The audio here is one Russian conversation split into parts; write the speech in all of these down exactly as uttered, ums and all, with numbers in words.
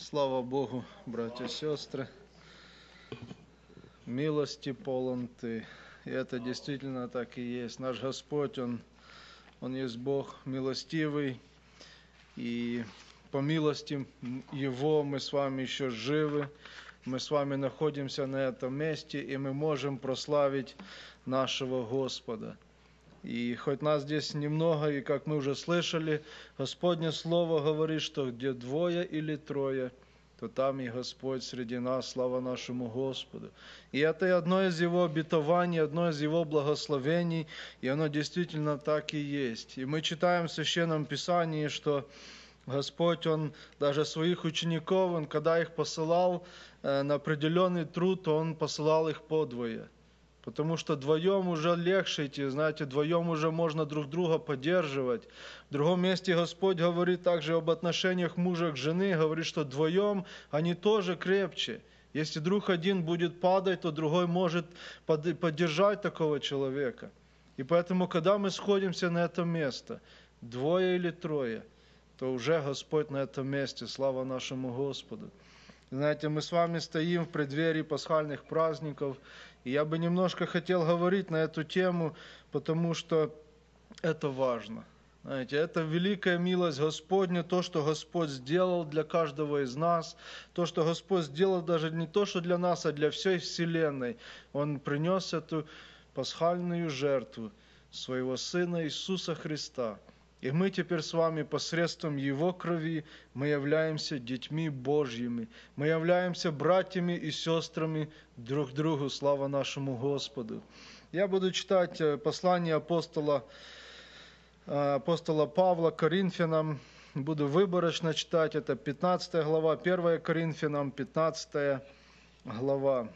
Слава Богу, братья и сестры, милости полон Ты. И это действительно так и есть. Наш Господь, Он, Он есть Бог милостивый, и по милости Его мы с вами еще живы, мы с вами находимся на этом месте, и мы можем прославить нашего Господа. И хоть нас здесь немного, и как мы уже слышали, Господне Слово говорит, что где двое или трое, то там и Господь среди нас, слава нашему Господу. И это и одно из Его обетований, одно из Его благословений, и оно действительно так и есть. И мы читаем в Священном Писании, что Господь, Он даже своих учеников, Он когда их посылал на определенный труд, то Он посылал их подвое. Потому что вдвоем уже легче идти, знаете, вдвоем уже можно друг друга поддерживать. В другом месте Господь говорит также об отношениях мужа к жене, говорит, что вдвоем они тоже крепче. Если друг один будет падать, то другой может поддержать такого человека. И поэтому, когда мы сходимся на это место, двое или трое, то уже Господь на этом месте, слава нашему Господу. Знаете, мы с вами стоим в преддверии пасхальных праздников, и я бы немножко хотел говорить на эту тему, потому что это важно. Знаете, это великая милость Господня, то, что Господь сделал для каждого из нас, то, что Господь сделал даже не то, что для нас, а для всей вселенной. Он принес эту пасхальную жертву своего Сына Иисуса Христа. И мы теперь с вами посредством Его крови, мы являемся детьми Божьими. Мы являемся братьями и сестрами друг другу. Слава нашему Господу. Я буду читать послание апостола, апостола Павла Коринфянам. Буду выборочно читать. Это пятнадцатая глава, первая Коринфянам, пятнадцатая глава,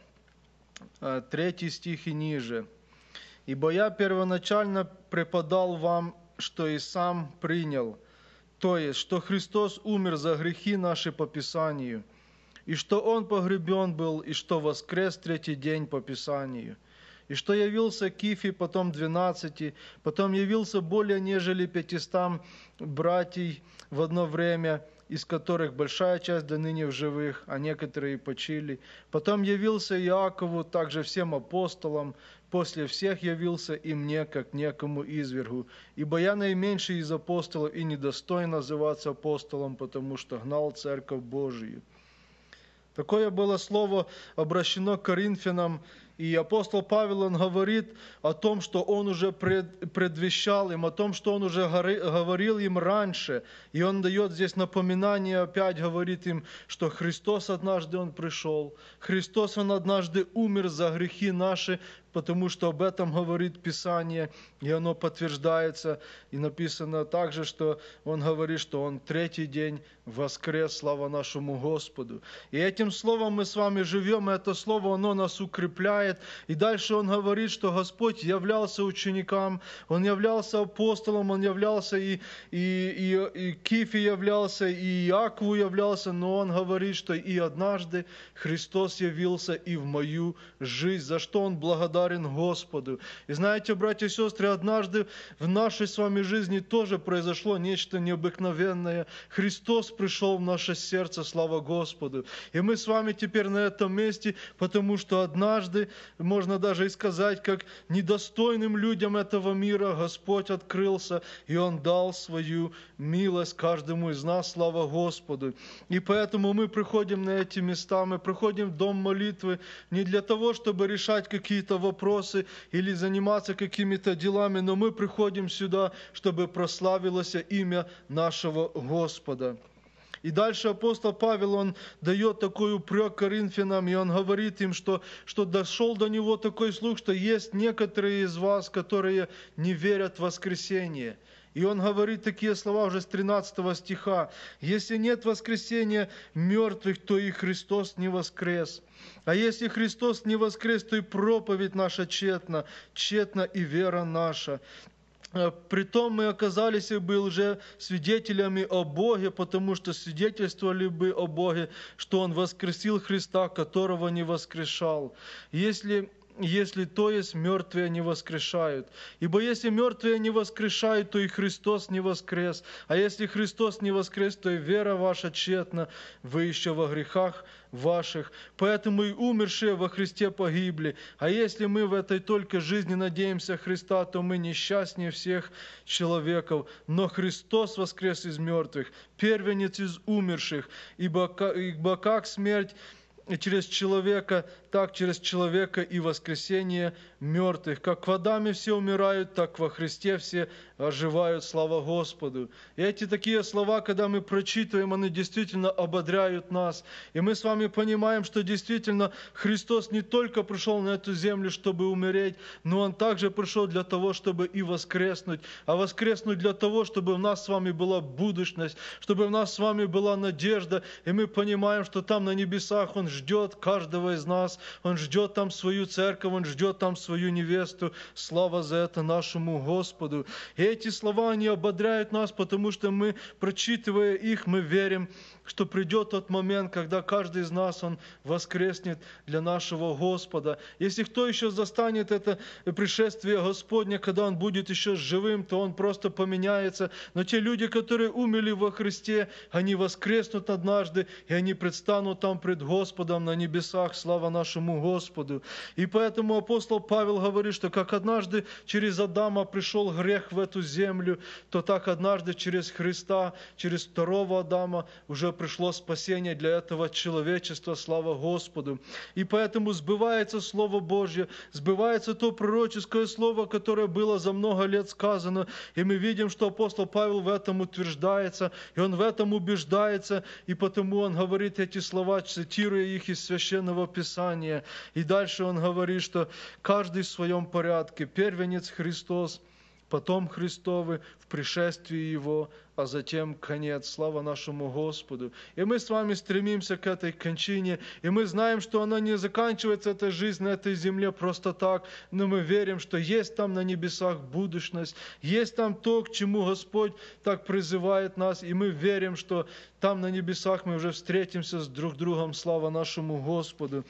третий стих и ниже. «Ибо я первоначально преподал вам, что и сам принял, то есть, что Христос умер за грехи наши по Писанию, и что Он погребен был, и что воскрес третий день по Писанию, и что явился Кифе, потом двенадцати, потом явился более нежели пятистам братьей в одно время, из которых большая часть до ныне в живых, а некоторые почили. Потом явился Иакову, также всем апостолам, после всех явился и мне, как некому извергу. Ибо я наименьший из апостолов и недостоин называться апостолом, потому что гнал Церковь Божию». Такое было слово обращено к Коринфянам, и апостол Павел, он говорит о том, что он уже пред, предвещал им, о том, что он уже говорил им раньше. И он дает здесь напоминание, опять говорит им, что Христос однажды Он пришел. Христос, Он однажды умер за грехи наши, потому что об этом говорит Писание, и оно подтверждается. И написано также, что Он говорит, что Он третий день воскрес, слава нашему Господу. И этим словом мы с вами живем, и это слово, оно нас укрепляет. И дальше Он говорит, что Господь являлся ученикам, Он являлся апостолом, Он являлся и, и, и, и Кифе являлся, и Иакову являлся, но Он говорит, что и однажды Христос явился и в мою жизнь, за что Он благодарен Господу. И знаете, братья и сестры, однажды в нашей с вами жизни тоже произошло нечто необыкновенное. Христос пришел в наше сердце, слава Господу. И мы с вами теперь на этом месте, потому что однажды, можно даже и сказать, как недостойным людям этого мира Господь открылся, и Он дал свою милость каждому из нас, слава Господу. И поэтому мы приходим на эти места, мы приходим в дом молитвы не для того, чтобы решать какие-то вопросы, вопросы или заниматься какими-то делами, но мы приходим сюда, чтобы прославилось имя нашего Господа. И дальше апостол Павел, он дает такой упрек Коринфянам, и он говорит им, что, что дошел до него такой слух, что есть некоторые из вас, которые не верят в воскресение. И он говорит такие слова уже с тринадцатого стиха. «Если нет воскресения мертвых, то и Христос не воскрес. А если Христос не воскрес, то и проповедь наша тщетна, тщетна и вера наша. Притом мы оказались бы уже свидетелями о Боге, потому что свидетельствовали бы о Боге, что Он воскресил Христа, которого не воскрешал. Если если то есть мертвые не воскрешают. Ибо если мертвые не воскрешают, то и Христос не воскрес. А если Христос не воскрес, то и вера ваша тщетна, вы еще во грехах ваших. Поэтому и умершие во Христе погибли. А если мы в этой только жизни надеемся Христа, то мы несчастнее всех человеков. Но Христос воскрес из мертвых, первенец из умерших. Ибо, ибо как смерть через человека, так через человека и воскресение мертвых. Как в Адаме все умирают, так во Христе все оживают. Слава Господу. И эти такие слова, когда мы прочитываем, они действительно ободряют нас. И мы с вами понимаем, что действительно Христос не только пришел на эту землю, чтобы умереть, но Он также пришел для того, чтобы и воскреснуть. А воскреснуть для того, чтобы у нас с вами была будущность, чтобы у нас с вами была надежда. И мы понимаем, что там на небесах Он ждет каждого из нас. Он ждет там свою церковь, Он ждет там свою невесту. Слава за это нашему Господу. И эти слова, они ободряют нас, потому что мы, прочитывая их, мы верим, что придет тот момент, когда каждый из нас, он воскреснет для нашего Господа. Если кто еще застанет это пришествие Господне, когда Он будет еще живым, то он просто поменяется. Но те люди, которые умерли во Христе, они воскреснут однажды, и они предстанут там пред Господом на небесах. Слава нашему Господу. И поэтому апостол Павел говорит, что как однажды через Адама пришел грех в эту землю, то так однажды через Христа, через второго Адама уже пришло спасение для этого человечества. Слава Господу. И поэтому сбывается Слово Божье, сбывается то пророческое слово, которое было за много лет сказано. И мы видим, что апостол Павел в этом утверждается, и он в этом убеждается, и потому он говорит эти слова, цитируя их из Священного Писания. И дальше он говорит, что каждый в своем порядке. Первенец Христос, потом Христовы в пришествии Его, а затем конец. Слава нашему Господу. И мы с вами стремимся к этой кончине, и мы знаем, что она не заканчивается, эта жизнь на этой земле просто так, но мы верим, что есть там на небесах будущность, есть там то, к чему Господь так призывает нас, и мы верим, что там на небесах мы уже встретимся с друг другом. Слава нашему Господу.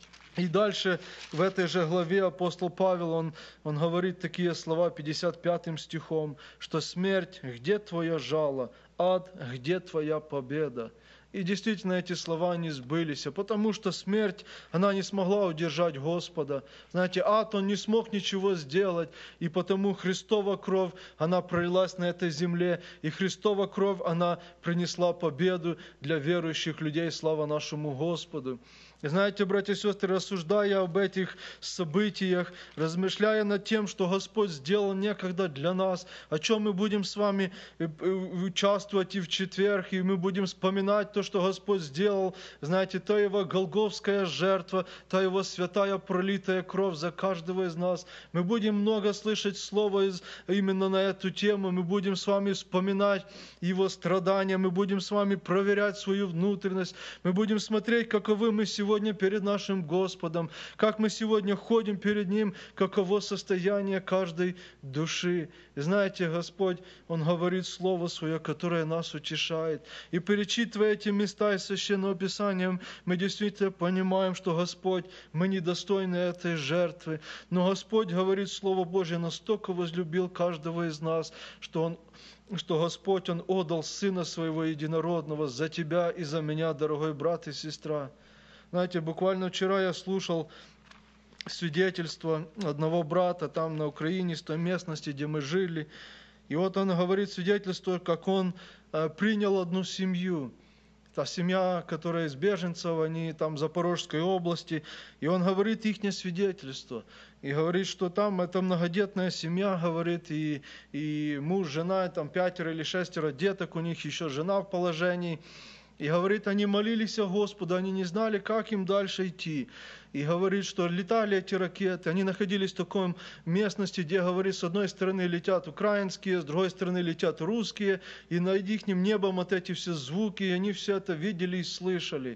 И дальше в этой же главе апостол Павел, он, он говорит такие слова пятьдесят пятым стихом, что «Смерть, где твоя жало? Ад, где твоя победа?» И действительно эти слова не сбылись, потому что смерть, она не смогла удержать Господа. Знаете, ад, он не смог ничего сделать, и потому Христова кровь, она пролилась на этой земле, и Христова кровь, она принесла победу для верующих людей. Слава нашему Господу. И знаете, братья и сестры, рассуждая об этих событиях, размышляя над тем, что Господь сделал некогда для нас, о чем мы будем с вами участвовать и в четверг, и мы будем вспоминать то, что Господь сделал, знаете, та Его голгофская жертва, та Его святая пролитая кровь за каждого из нас. Мы будем много слышать слова из, именно на эту тему, мы будем с вами вспоминать Его страдания, мы будем с вами проверять свою внутренность, мы будем смотреть, каковы мы сегодня перед нашим Господом, как мы сегодня ходим перед Ним, каково состояние каждой души. И знаете, Господь, Он говорит Слово Свое, которое нас утешает. И перечитывая эти места из Священного Писания, мы действительно понимаем, что Господь, мы недостойны этой жертвы. Но Господь, говорит Слово Божье, настолько возлюбил каждого из нас, что Он что Господь, Он отдал Сына Своего Единородного за тебя и за меня, дорогой брат и сестра. Знаете, буквально вчера я слушал свидетельство одного брата там на Украине, с той местности, где мы жили. И вот он говорит свидетельство, как он э, принял одну семью. Та семья, которая из беженцев, они там в Запорожской области. И он говорит их свидетельство. И говорит, что там это многодетная семья, говорит, и, и муж, жена, там пятеро или шестеро деток, у них еще жена в положении. И говорит, они молились о Господу, они не знали, как им дальше идти. И говорит, что летали эти ракеты, они находились в такой местности, где, говорит, с одной стороны летят украинские, с другой стороны летят русские, и над их небом вот эти все звуки, и они все это видели и слышали.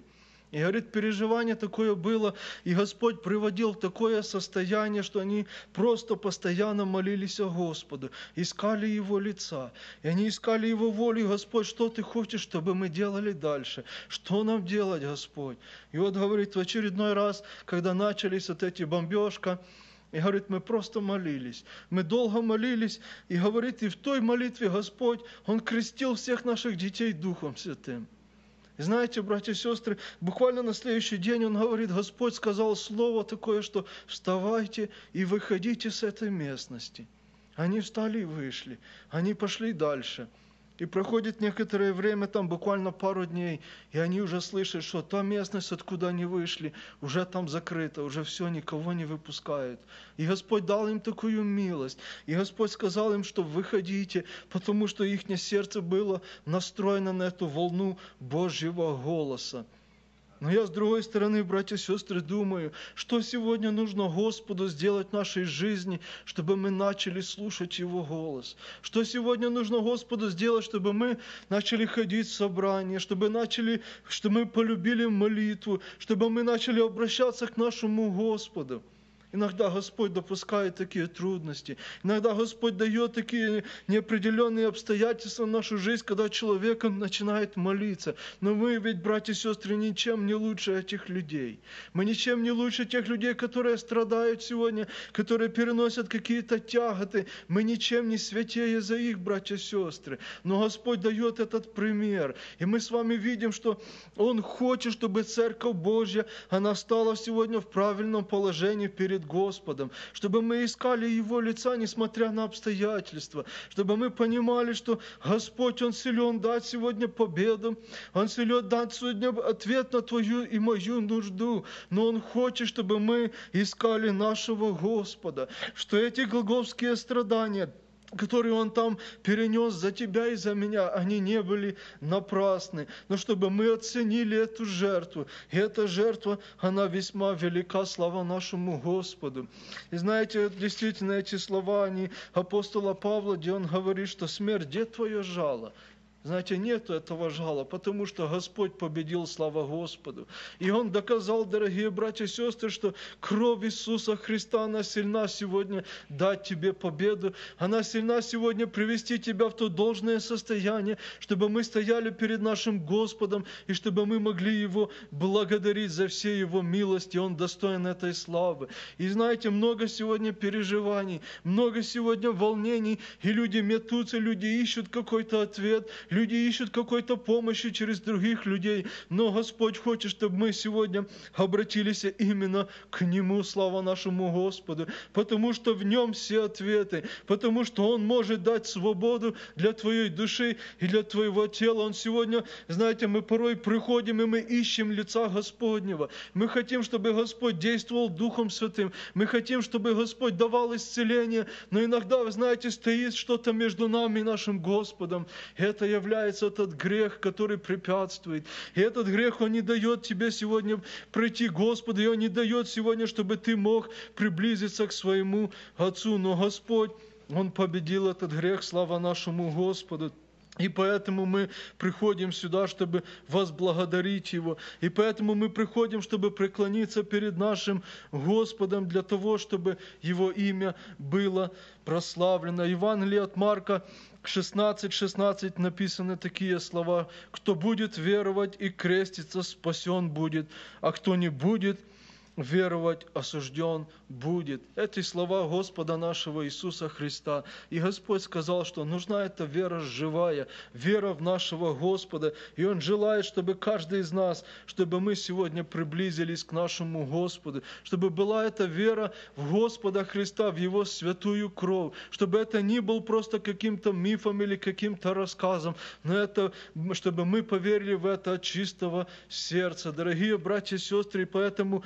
И, говорит, переживание такое было, и Господь приводил в такое состояние, что они просто постоянно молились о Господу, искали Его лица. И они искали Его волю. Господь, что Ты хочешь, чтобы мы делали дальше? Что нам делать, Господь? И вот, говорит, в очередной раз, когда начались вот эти бомбежка, и, говорит, мы просто молились. Мы долго молились, и, говорит, и в той молитве Господь, Он крестил всех наших детей Духом Святым. И знаете, братья и сестры, буквально на следующий день Он говорит, Господь сказал слово такое, что вставайте и выходите с этой местности. Они встали и вышли, они пошли дальше. И проходит некоторое время, там буквально пару дней, и они уже слышат, что та местность, откуда они вышли, уже там закрыта, уже все, никого не выпускают. И Господь дал им такую милость. И Господь сказал им, что выходите, потому что их сердце было настроено на эту волну Божьего голоса. Но я, с другой стороны, братья и сестры, думаю, что сегодня нужно Господу сделать в нашей жизни, чтобы мы начали слушать Его голос. Что сегодня нужно Господу сделать, чтобы мы начали ходить в собрание, чтобы, начали, чтобы мы полюбили молитву, чтобы мы начали обращаться к нашему Господу. Иногда Господь допускает такие трудности. Иногда Господь дает такие неопределенные обстоятельства в нашу жизнь, когда человек начинает молиться. Но мы ведь, братья и сестры, ничем не лучше этих людей. Мы ничем не лучше тех людей, которые страдают сегодня, которые переносят какие-то тяготы. Мы ничем не святее за их, братья и сестры. Но Господь дает этот пример. И мы с вами видим, что Он хочет, чтобы Церковь Божья, она стала сегодня в правильном положении перед Господом, чтобы мы искали Его лица, несмотря на обстоятельства, чтобы мы понимали, что Господь, Он силен дать сегодня победу, Он силен дать сегодня ответ на твою и мою нужду, но Он хочет, чтобы мы искали нашего Господа, что эти голгофские страдания, которые Он там перенес за тебя и за меня, они не были напрасны, но чтобы мы оценили эту жертву. И эта жертва, она весьма велика, слава нашему Господу. И знаете, действительно, эти слова, они апостола Павла, где он говорит, что смерть, где твое жало? Знаете, нету этого жала, потому что Господь победил, слава Господу. И Он доказал, дорогие братья и сестры, что кровь Иисуса Христа, она сильна сегодня дать тебе победу. Она сильна сегодня привести тебя в то должное состояние, чтобы мы стояли перед нашим Господом, и чтобы мы могли Его благодарить за все Его милости. Он достоин этой славы. И знаете, много сегодня переживаний, много сегодня волнений, и люди метутся, люди ищут какой-то ответ, люди ищут какой-то помощи через других людей, но Господь хочет, чтобы мы сегодня обратились именно к Нему, слава нашему Господу, потому что в Нем все ответы, потому что Он может дать свободу для твоей души и для твоего тела. Он сегодня, знаете, мы порой приходим и мы ищем лица Господнего. Мы хотим, чтобы Господь действовал Духом Святым. Мы хотим, чтобы Господь давал исцеление, но иногда, вы знаете, стоит что-то между нами и нашим Господом. Это является этот грех, который препятствует. И этот грех, он не дает тебе сегодня пройти к Господу, и он не дает сегодня, чтобы ты мог приблизиться к своему Отцу. Но Господь, Он победил этот грех, слава нашему Господу. И поэтому мы приходим сюда, чтобы возблагодарить Его. И поэтому мы приходим, чтобы преклониться перед нашим Господом, для того, чтобы Его имя было прославлено. Евангелие от Марка шестнадцать шестнадцать написаны такие слова: «Кто будет веровать и креститься, спасен будет, а кто не будет веровать, осужден будет». Эти слова Господа нашего Иисуса Христа. И Господь сказал, что нужна эта вера живая, вера в нашего Господа. И Он желает, чтобы каждый из нас, чтобы мы сегодня приблизились к нашему Господу, чтобы была эта вера в Господа Христа, в Его святую кровь, чтобы это не был просто каким-то мифом или каким-то рассказом, но это, чтобы мы поверили в это от чистого сердца. Дорогие братья и сестры, и поэтому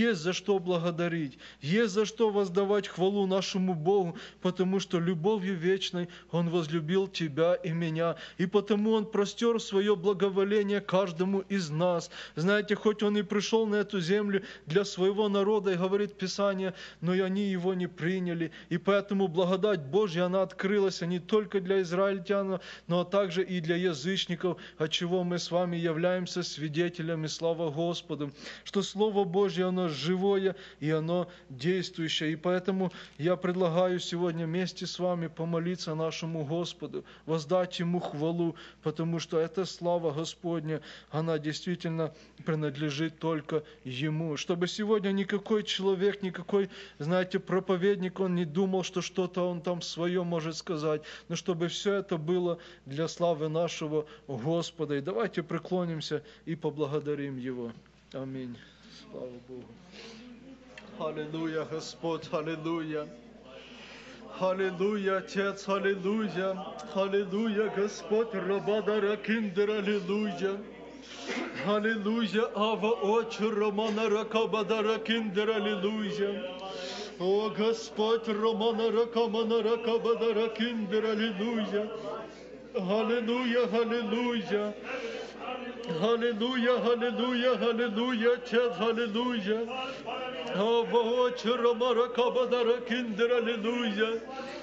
есть за что благодарить, есть за что воздавать хвалу нашему Богу, потому что любовью вечной Он возлюбил тебя и меня, и потому Он простер свое благоволение каждому из нас. Знаете, хоть Он и пришел на эту землю для своего народа, и говорит Писание, но и они Его не приняли, и поэтому благодать Божья, она открылась не только для израильтян, но также и для язычников, от чего мы с вами являемся свидетелями, слава Господу, что Слово Божье, оно живое и оно действующее. И поэтому я предлагаю сегодня вместе с вами помолиться нашему Господу, воздать Ему хвалу, потому что эта слава Господня, она действительно принадлежит только Ему. Чтобы сегодня никакой человек, никакой, знаете, проповедник, он не думал, что что-то он там свое может сказать, но чтобы все это было для славы нашего Господа. И давайте преклонимся и поблагодарим Его. Аминь. Слава Богу. Аллилуйя, Господь, аллилуйя. Аллилуйя, Отец, аллилуйя. Аллилуйя, Господь, Рабадара Киндер, аллилуйя. Аллилуйя, Ава Отче, Романа Ракабадара Киндер, аллилуйя. О Господь, Романа Ракамана Ракабадара Киндер, аллилуйя. Аллилуйя, аллилуйя. Аллилуйя, аллилуйя, аллилуйя, Отец, аллилуйя. Ава Отче, Романа Ракабадара Киндер, аллилуйя.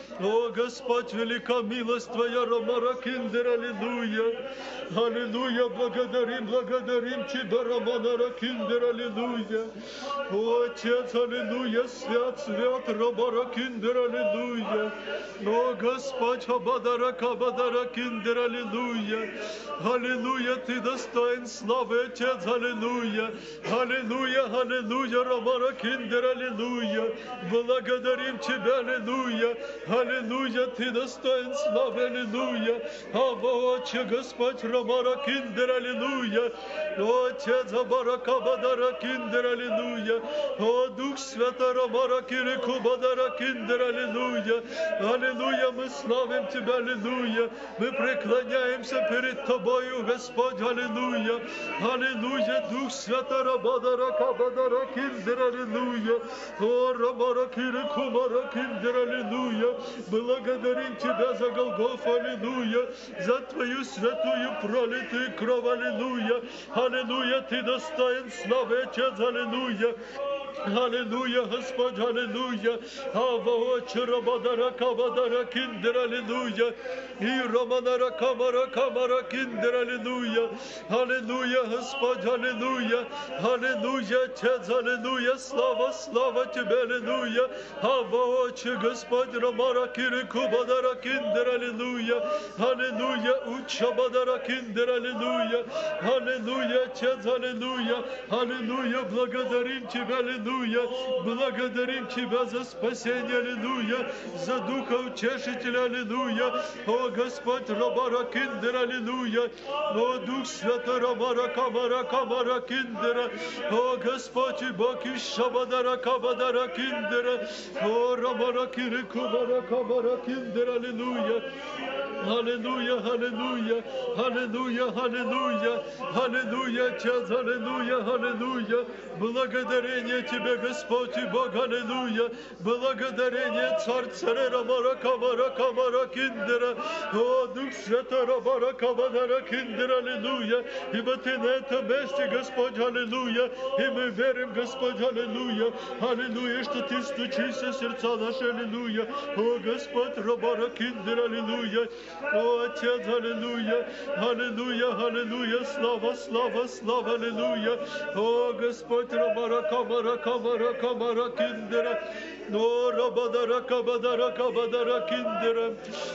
О, Господь, велика милость Твоя, Ромара Киндер, аллилуйя. Аллилуйя, благодарим, благодарим Тебя, Романа Ракиндер, аллилуйя. О, Отец, аллилуйя, свят, свят, Ромара Киндер, аллилуйя. О, Господь, Абадара Кабадара Киндер, аллилуйя. Аллилуйя, Ты достоин славы, Отец, аллилуйя. Аллилуйя, аллилуйя, Ромара Киндер, аллилуйя. Благодарим Тебя, аллилуйя. Аллилуйя, Ты достоин славы, аллилуйя. Ава Отче, Господь, Ромара Киндер, аллилуйя. О, Отец, Абарака Бадара Киндер, аллилуйя. О, Дух Святой, Ромара Кирику Бадара Киндер, аллилуйя. Аллилуйя, мы славим Тебя, аллилуйя. Мы преклоняемся перед Тобою, Господь, аллилуйя. Аллилуйя, Дух Святой, Ромара Кабадара Киндер, аллилуйя. О, Ромара Кирику Бадара Киндер, аллилуйя. Благодарим Тебя за Голгофу, аллилуйя, за Твою святую пролитую кровь, аллилуйя. Аллилуйя, Ты достоин славы, Отец, аллилуйя. Аллилуйя, Господь, аллилуйя. Ава Отче, Рабадара Кабадара Киндер, аллилуйя. И Романара Камара Камара Киндер, аллилуйя. Аллилуйя, Господь, аллилуйя. Аллилуйя, Отец, аллилуйя. Слава, слава Тебе, аллилуйя. Ава Отче, Господь, Ромара Кирику Бадара Киндер, аллилуйя. Аллилуйя, Уча Бадара Киндер, аллилуйя. Аллилуйя, Отец, аллилуйя. Аллилуйя, благодарим Тебя, аллилуйя. Благодарим Тебя за спасение, аллилуйя, за Духа Утешителя, аллилуйя. О, Господь, Ромара Киндер, аллилуйя. О, Дух Святой, Ромара Камара Камара Киндера. О, Господь и Бог и Шабадара Кабадара Киндера. О, Ромара Кирику Мара Камара Киндер, аллилуйя. Аллилуйя, аллилуйя, аллилуйя, аллилуйя, аллилуйя, Отец, аллилуйя, аллилуйя. Благодарение Тебе, Господь и Бог, аллилуйя. Благодарение Царь Царя Ромара Камара Камара Киндера. О, Дух Святой Ромара Камара Киндера, аллилуйя. Ибо Ты на этом месте, Господь, аллилуйя. И мы верим, Господь, аллилуйя. Аллилуйя, что Ты стучишься в сердца наши, аллилуйя. О, Господь, Ромара Киндера, аллилуйя. О, Отец, аллилуйя. Аллилуйя, аллилуйя. Слава, слава, слава, аллилуйя. О, Господь, Ромара Камара Камара Камара Киндера. О, Рабадара Кабадара Кабадара Киндера.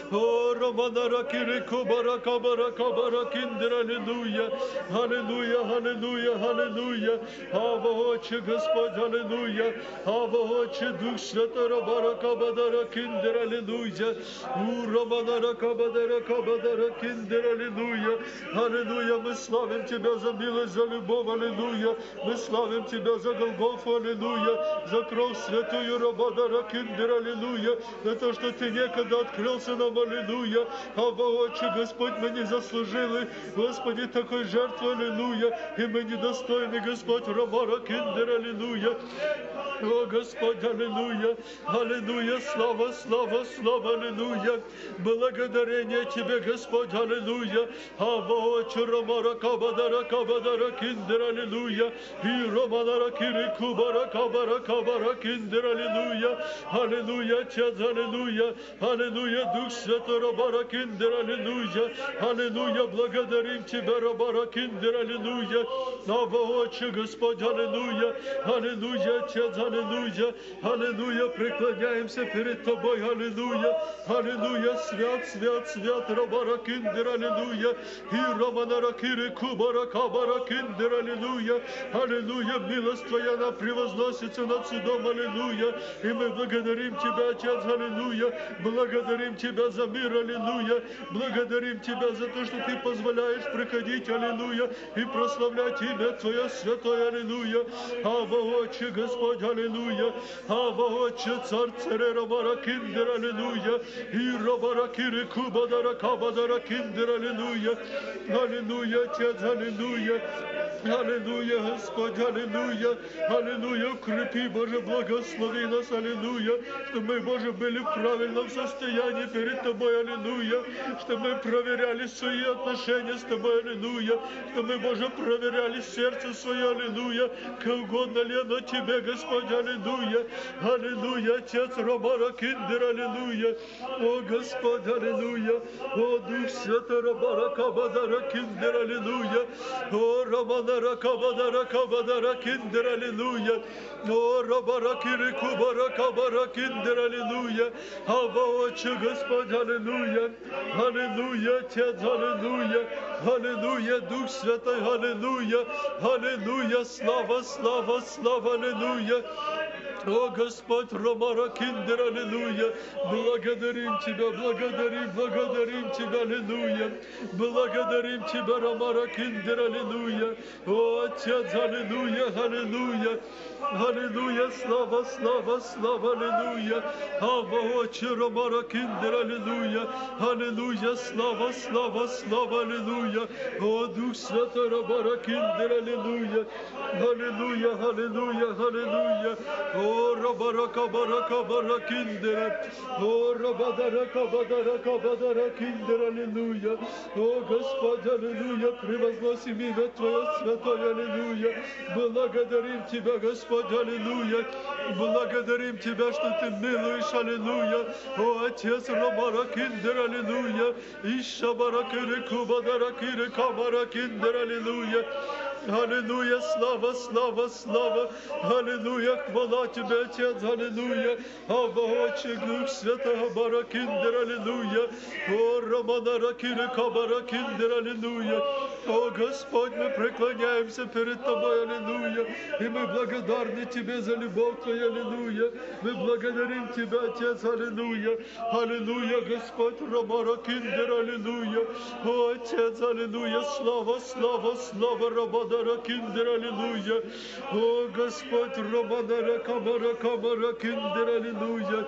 О, Романара Кирику Бара Кабара Кабара Киндера. Аллилуйя. Аллилуйя, аллилуйя, аллилуйя. Ава Отче, Господь, аллилуйя. Ава Отче, Дух Святой, Ромара Кабадара Киндера, аллилуйя. У Романара Кабадара Кабадара Киндера, аллилуйя. Аллилуйя, мы славим Тебя за милость, за любовь, аллилуйя. Мы славим Тебя за Голгофу, аллилуйя. За кровь святую Ромара Рабадара Киндер, аллилуйя, за то, что Ты некогда открылся нам, аллилуйя. Ава, Отче, Господь, мы не заслужили, Господи, такой жертвы, аллилуйя, и мы недостойны, Господь, Рабара Киндер, аллилуйя. О, Господь, аллилуйя, аллилуйя, слава, слава, слава, аллилуйя. Благодарение Тебе, Господь, аллилуйя. Ава, Отче, Ромара, Кабадара, Кабадара, Киндер, аллилуйя. И Романара, Кири, Кубара, Кабара, Кабара, Киндер, аллилуйя. Аллилуйя, Отец, аллилуйя. Аллилуйя, Дух Святой, Робара, Киндер, аллилуйя. Аллилуйя, благодарим Тебя, Робара, Киндер, аллилуйя. Ава, Отче, Господь, аллилуйя. Аллилуйя, Отец, аллилуйя. Аллилуйя, преклоняемся перед Тобой, аллилуйя. Аллилуйя, свят, свят, свят, Робара, Киндер, аллилуйя. И Романара, Кири, Кубара, Кабара, Киндер, аллилуйя. Аллилуйя, милость Твоя, она превозносится над судом, аллилуйя. И мы благодарим Тебя, Отец, аллилуйя. Благодарим Тебя за мир, аллилуйя. Благодарим Тебя за то, что Ты позволяешь приходить, аллилуйя, и прославлять имя Твое святое, аллилуйя. Ава, Отче, Господь, аллилуйя. Ава, Отче, Царь, Царь, Ромара, Киндер, аллилуйя. И Ромара, Кири, Кубадара, Кабадара, Киндер, аллилуйя. Аллилуйя, Отец, аллилуйя. Аллилуйя, Господь, аллилуйя. Аллилуйя, укрепи, Боже, благослови нас, аллилуйя. Что мы, Боже, были в правильном состоянии перед Тобой, аллилуйя. Что мы проверяли свои отношения с Тобой, аллилуйя. Что мы, Боже, проверяли сердце свое, аллилуйя. Как угодно ли оно Тебе, Господь, аллилуйя. Аллилуйя, Отец, Ромара, Киндер, аллилуйя. О, Господь, аллилуйя. О, Дух Святой, Ромара, Кабадара, Киндер, аллилуйя. О, Романара, Кабадара, Кабадара, Киндер, аллилуйя. О, Ромара, Кири, Кубара, Кабара, Киндер, аллилуйя. Ава, Отче, Господь, аллилуйя. Аллилуйя, Отец, аллилуйя. Аллилуйя, Дух Святой, аллилуйя. Аллилуйя, слава, слава, слава, аллилуйя. О, Господь, Ромара, Киндер, аллилуйя. Благодарим Тебя, благодарим, благодарим Тебя, аллилуйя. Благодарим Тебя, Ромара, Киндер, аллилуйя. О, Отец, аллилуйя, аллилуйя. Аллилуйя, слава, слава, слава, аллилуйя. Ава, Отче, Ромара, Киндер, аллилуйя. Аллилуйя, слава, слава, слава, аллилуйя. О, Дух Святой, Ромара, Киндер, аллилуйя. Аллилуйя, аллилуйя, аллилуйя. О, Робара, Кабара, Кабара, Киндер. О, Робадара, Кабадара, Кабадара, Киндер, аллилуйя. О, Господь, аллилуйя, превозносим имя Твое святое, аллилуйя. Благодарим Тебя, Господь, аллилуйя. Благодарим Тебя, что Ты милуешь, аллилуйя. О, Отец, Ромара, Киндер, аллилуйя. Ишабара, Кири, Кубадара, Кири, Кабара, Киндер, аллилуйя. Аллилуйя, слава, слава, слава. Аллилуйя, хвала Тебе, Отец, аллилуйя. Ава, Отче, Дух Святого, Баракиндер, аллилуйя. О, Романара, Кири, Кабара, Киндер, аллилуйя. О, Господь, мы преклоняемся перед Тобой, аллилуйя. И мы благодарны Тебе за любовь Твою, аллилуйя. Мы благодарим Тебя, Отец, аллилуйя. Аллилуйя, Господь, Ромара, Киндер, аллилуйя. О, Отец, аллилуйя, слава, слава, слава, Романара, Киндер, аллилуйя. О, Господь, Романара, Камара, Камара, Киндер, аллилуйя.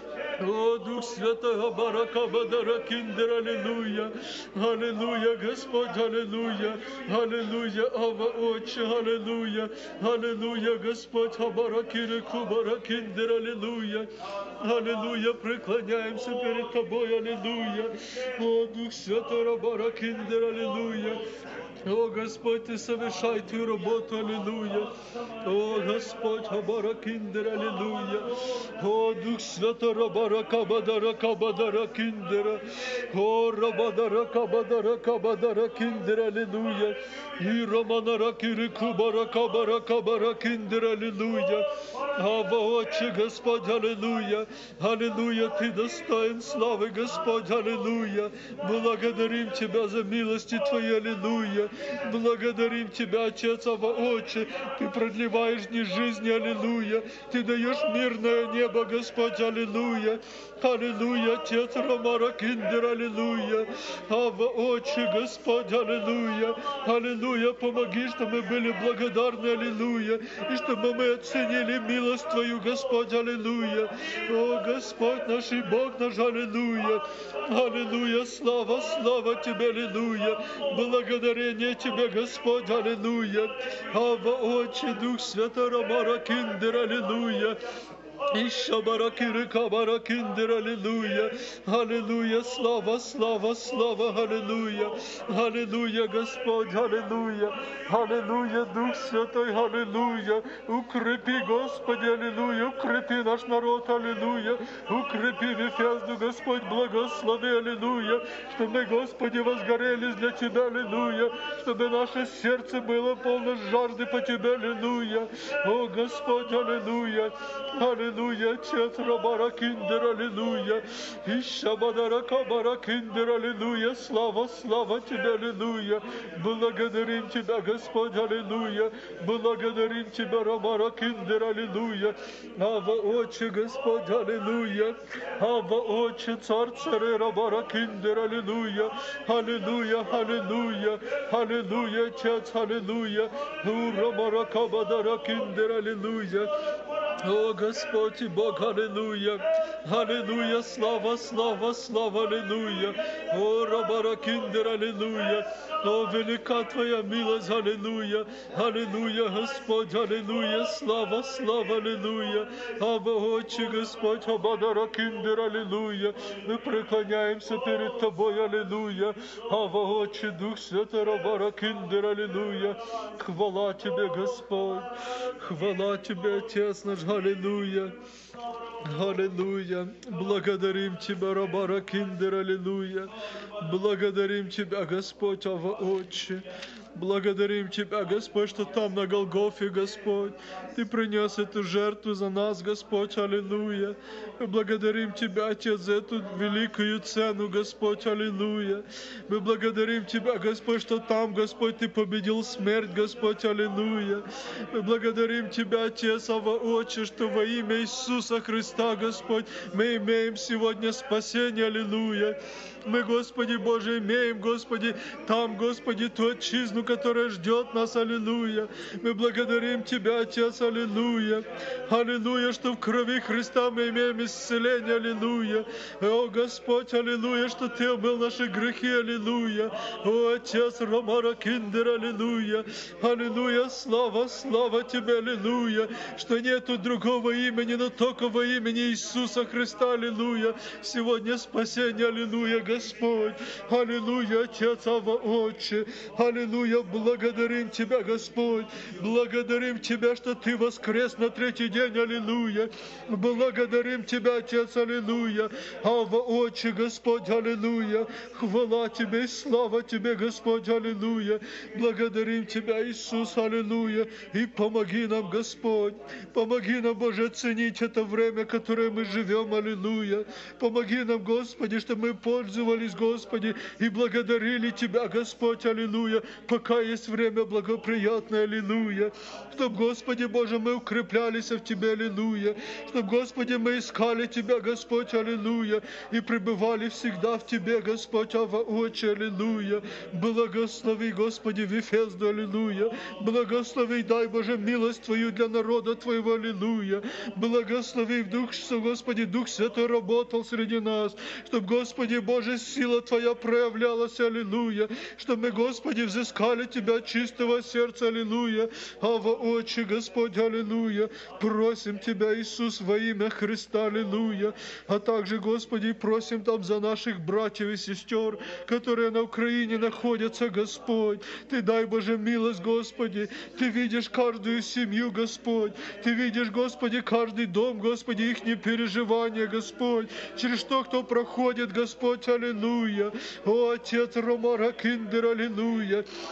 О, Дух Святого, Барака, Бадара, Киндер, аллилуйя. Аллилуйя, Господь, аллилуйя. Аллилуйя, Ава, Отче, аллилуйя. Аллилуйя, Господь, Абаракири, Кубара, Киндер, аллилуйя. Аллилуйя, преклоняемся перед Тобой, аллилуйя. О, Дух Святой, Баракиндер, аллилуйя. О, Господь, Ты совершай Твою работу, аллилуйя. О, Господь, Абаракиндер, аллилуйя. О, Дух Святой, Рабарака, Бадара, Кабадара, Киндера. О, Рабадара, Кабадара, Кабадара, Киндер, аллилуйя. И Романара, Кири, Кубара, Кабара, Кабара, Киндер, аллилуйя. Ава, Отче, Господь, аллилуйя. Аллилуйя, Ты достоин славы, Господь, аллилуйя. Благодарим Тебя за милости Твои, аллилуйя. Благодарим Тебя, Отец, Ава, Отче. Ты продлеваешь дни жизни, аллилуйя. Ты даешь мирное небо, Господь, аллилуйя. Аллилуйя, Отец, Ромара Киндер, аллилуйя. Ава, Отче, Господь, аллилуйя. Аллилуйя, помоги, чтобы мы были благодарны, аллилуйя. И чтобы мы оценили милость Твою, Господь, аллилуйя. О, Господь наш и Бог наш, аллилуйя. Аллилуйя, слава, слава Тебе, аллилуйя. Благодарение Тебе, Господь, аллилуйя. Ава, Отче, Дух Святой, Ромара Киндер, аллилуйя. Ища баракиры кабаракиндер, аллилуйя, аллилуйя, слава, слава, слава, аллилуйя, аллилуйя, Господь, аллилуйя, аллилуйя, Дух Святой, аллилуйя, укрепи, Господи, аллилуйя, укрепи наш народ, аллилуйя, укрепи Вифезду, Господь, благослови, аллилуйя, чтобы мы, Господи, возгорелись для Тебя, аллилуйя, чтобы наше сердце было полно жажды по Тебе, аллилуйя, о, Господь, аллилуйя, аллилуйя. Аллилуйя, Отец, Рабара Киндер, аллилуйя. Ища Бадарака Баракиндер, аллилуйя. Слава, слава Тебе, аллилуйя. Благодарим Тебя, Господь, аллилуйя. Благодарим Тебя, Рабара Киндер, аллилуйя. Ава, Отче, Господь, аллилуйя. Ава, Отче, Царь царей, Рабара Киндер, аллилуйя. Аллилуйя, аллилуйя. Аллилуйя, Отец, аллилуйя. Ура, Марака Бадаракиндер, аллилуйя. О, Господь и Бог, аллилуйя, аллилуйя, слава, слава, слава, аллилуйя, о, Рабаракиндер, аллилуйя, о, велика Твоя милость, аллилуйя, аллилуйя, Господь, аллилуйя, слава, слава, аллилуйя, Ава, Отче, Господь, Абадаракиндер, аллилуйя, мы преклоняемся перед Тобой, аллилуйя, Ава, Отче, Дух Святой, Рабаракиндер, аллилуйя, хвала Тебе, Господь, хвала Тебе, Отец наш, аллилуйя, аллилуйя, благодарим Тебя, Рабара Киндер, аллилуйя, благодарим Тебя, Господь, Ава, Отче, благодарим Тебя, Господь, что там на Голгофе, Господь, Ты принес эту жертву за нас, Господь, аллилуйя, мы благодарим Тебя, Отец, за эту великую цену, Господь, аллилуйя, мы благодарим Тебя, Господь, что там, Господь, Ты победил смерть, Господь, аллилуйя, мы благодарим Тебя, Отец, Ава, Отче, что во имя Иисуса Христа, Господь, мы имеем сегодня спасение, аллилуйя. Мы, Господи Боже, имеем, Господи, там, Господи, ту отчизну, которая ждет нас, аллилуйя. Мы благодарим Тебя, Отец, аллилуйя. Аллилуйя, что в крови Христа мы имеем исцеление, аллилуйя. О, Господь, аллилуйя, что Ты омыл наши грехи, аллилуйя. О, Отец, Ромара Киндер, аллилуйя. Аллилуйя, слава, слава Тебе, аллилуйя, что нету другого имени, но только во имени Иисуса Христа, аллилуйя. Сегодня спасение, аллилуйя, Господь, аллилуйя, Отец, Ава, Отче, аллилуйя, благодарим Тебя, Господь, благодарим Тебя, что Ты воскрес на третий день, аллилуйя, благодарим Тебя, Отец, аллилуйя, Ава, Отче, Господь, аллилуйя, хвала Тебе и слава Тебе, Господь, аллилуйя, благодарим Тебя, Иисус, аллилуйя, и помоги нам, Господь, помоги нам, Боже, оценить это время, которое мы живем, аллилуйя, помоги нам, Господи, чтобы мы пользовались, Господи, и благодарили Тебя, Господь, аллилуйя, пока есть время благоприятное, аллилуйя, чтобы, Господи Боже, мы укреплялись в Тебе, аллилуйя, чтобы, Господи, мы искали Тебя, Господь, аллилуйя, и пребывали всегда в Тебе, Господь, Ава, Отче, аллилуйя, благослови, Господи, Вифезду, аллилуйя, благослови, дай, Боже, милость Твою для народа Твоего, аллилуйя, благослови в Дух, что, Господи, Дух Святой работал среди нас, чтобы, Господи Боже, сила Твоя проявлялась, аллилуйя, чтобы мы, Господи, взыскали Тебя чистого сердца, аллилуйя, Ава, Отче, Господь, аллилуйя, просим Тебя, Иисус, во имя Христа, аллилуйя, а также, Господи, просим там за наших братьев и сестер, которые на Украине находятся, Господь, Ты дай, Боже, милость, Господи, Ты видишь каждую семью, Господь, Ты видишь, Господи, каждый дом, Господи, их переживания, Господь, через что кто проходит, Господь, аллилуйя, о, Отец, Ромара Киндер, аллилуйя,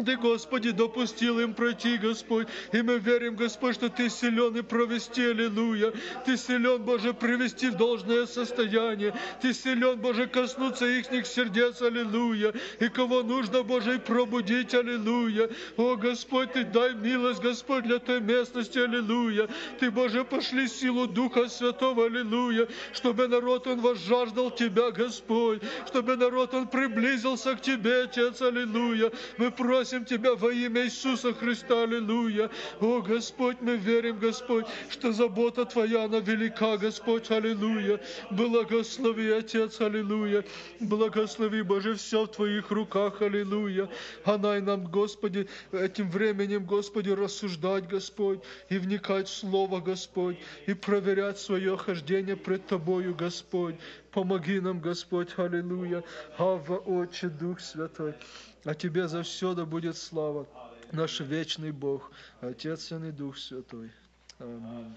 Ты, Господи, допустил им пройти, Господь. И мы верим, Господь, что Ты силен и провести, аллилуйя. Ты силен, Боже, привести в должное состояние. Ты силен, Боже, коснуться ихних сердец, аллилуйя. И кого нужно, Боже, и пробудить, аллилуйя. О, Господь, Ты дай милость, Господь, для той местности, аллилуйя. Ты, Боже, пошли силу Духа Святого, аллилуйя. Чтобы народ, он возжаждал Тебя, Господь. Чтобы народ, он приблизился к Тебе, Отец, аллилуйя. Мы просим Просим Тебя во имя Иисуса Христа, аллилуйя. О, Господь, мы верим, Господь, что забота Твоя, она велика, Господь, аллилуйя. Благослови, Отец, аллилуйя. Благослови, Боже, все в Твоих руках, аллилуйя. А дай нам, Господи, этим временем, Господи, рассуждать, Господь, и вникать в Слово, Господь, и проверять свое хождение пред Тобою, Господь. Помоги нам, Господь, аллилуйя. Ава, Отче, Дух Святой. А Тебе за все да будет слава, наш вечный Бог, Отец, Сын и Дух Святой. Аминь.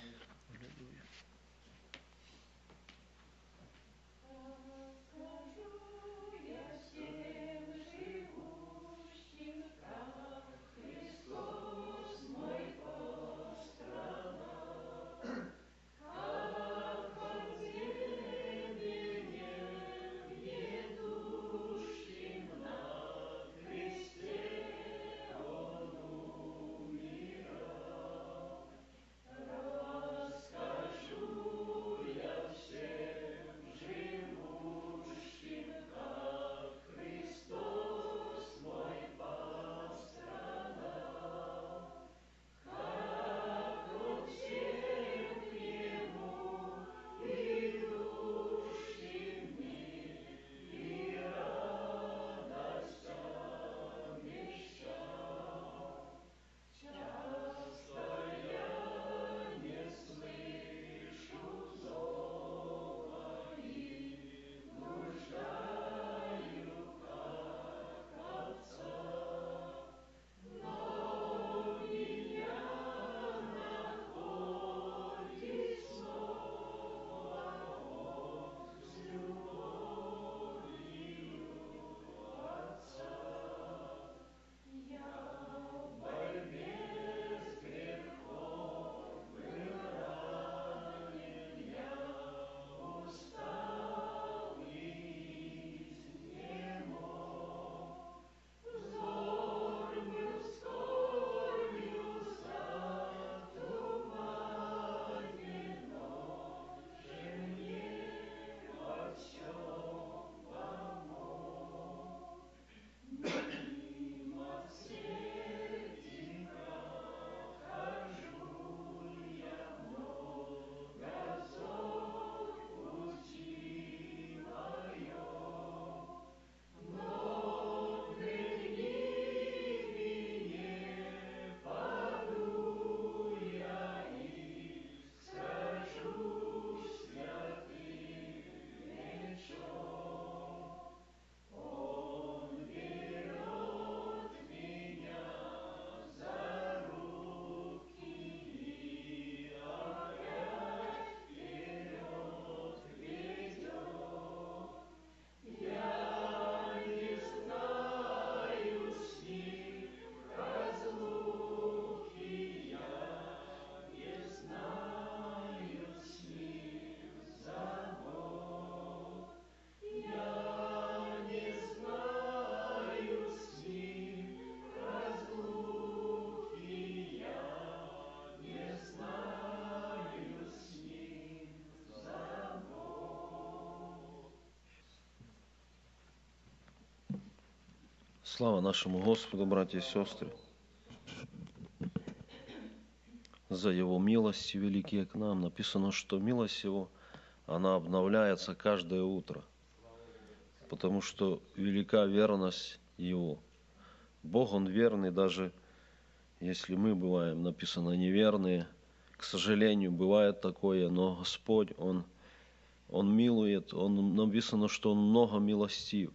Слава нашему Господу, братья и сестры, за Его милости великие к нам. Написано, что милость Его, она обновляется каждое утро, потому что велика верность Его. Бог, Он верный, даже если мы бываем, написано, неверные. К сожалению, бывает такое, но Господь, Он, Он милует, Он, написано, что Он много милостив.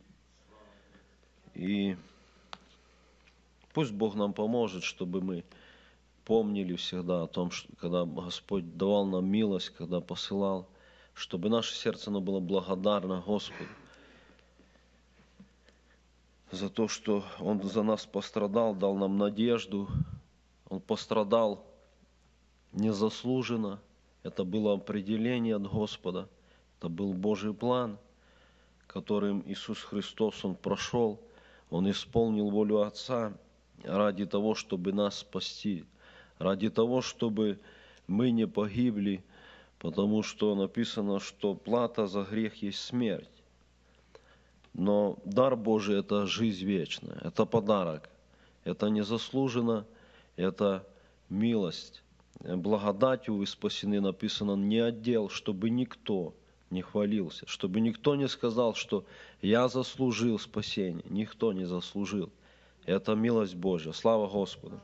И пусть Бог нам поможет, чтобы мы помнили всегда о том, что когда Господь давал нам милость, когда посылал, чтобы наше сердце оно было благодарно Господу. за то, что Он за нас пострадал, дал нам надежду. Он пострадал незаслуженно. Это было определение от Господа. Это был Божий план, которым Иисус Христос, Он прошел. Он исполнил волю Отца ради того, чтобы нас спасти, ради того, чтобы мы не погибли, потому что написано, что плата за грех есть смерть. Но дар Божий – это жизнь вечная, это подарок, это незаслуженно, это милость. Благодатью вы спасены, написано, не отдел, чтобы никто не хвалился, чтобы никто не сказал, что я заслужил спасение. Никто не заслужил. Это милость Божья. Слава Господу.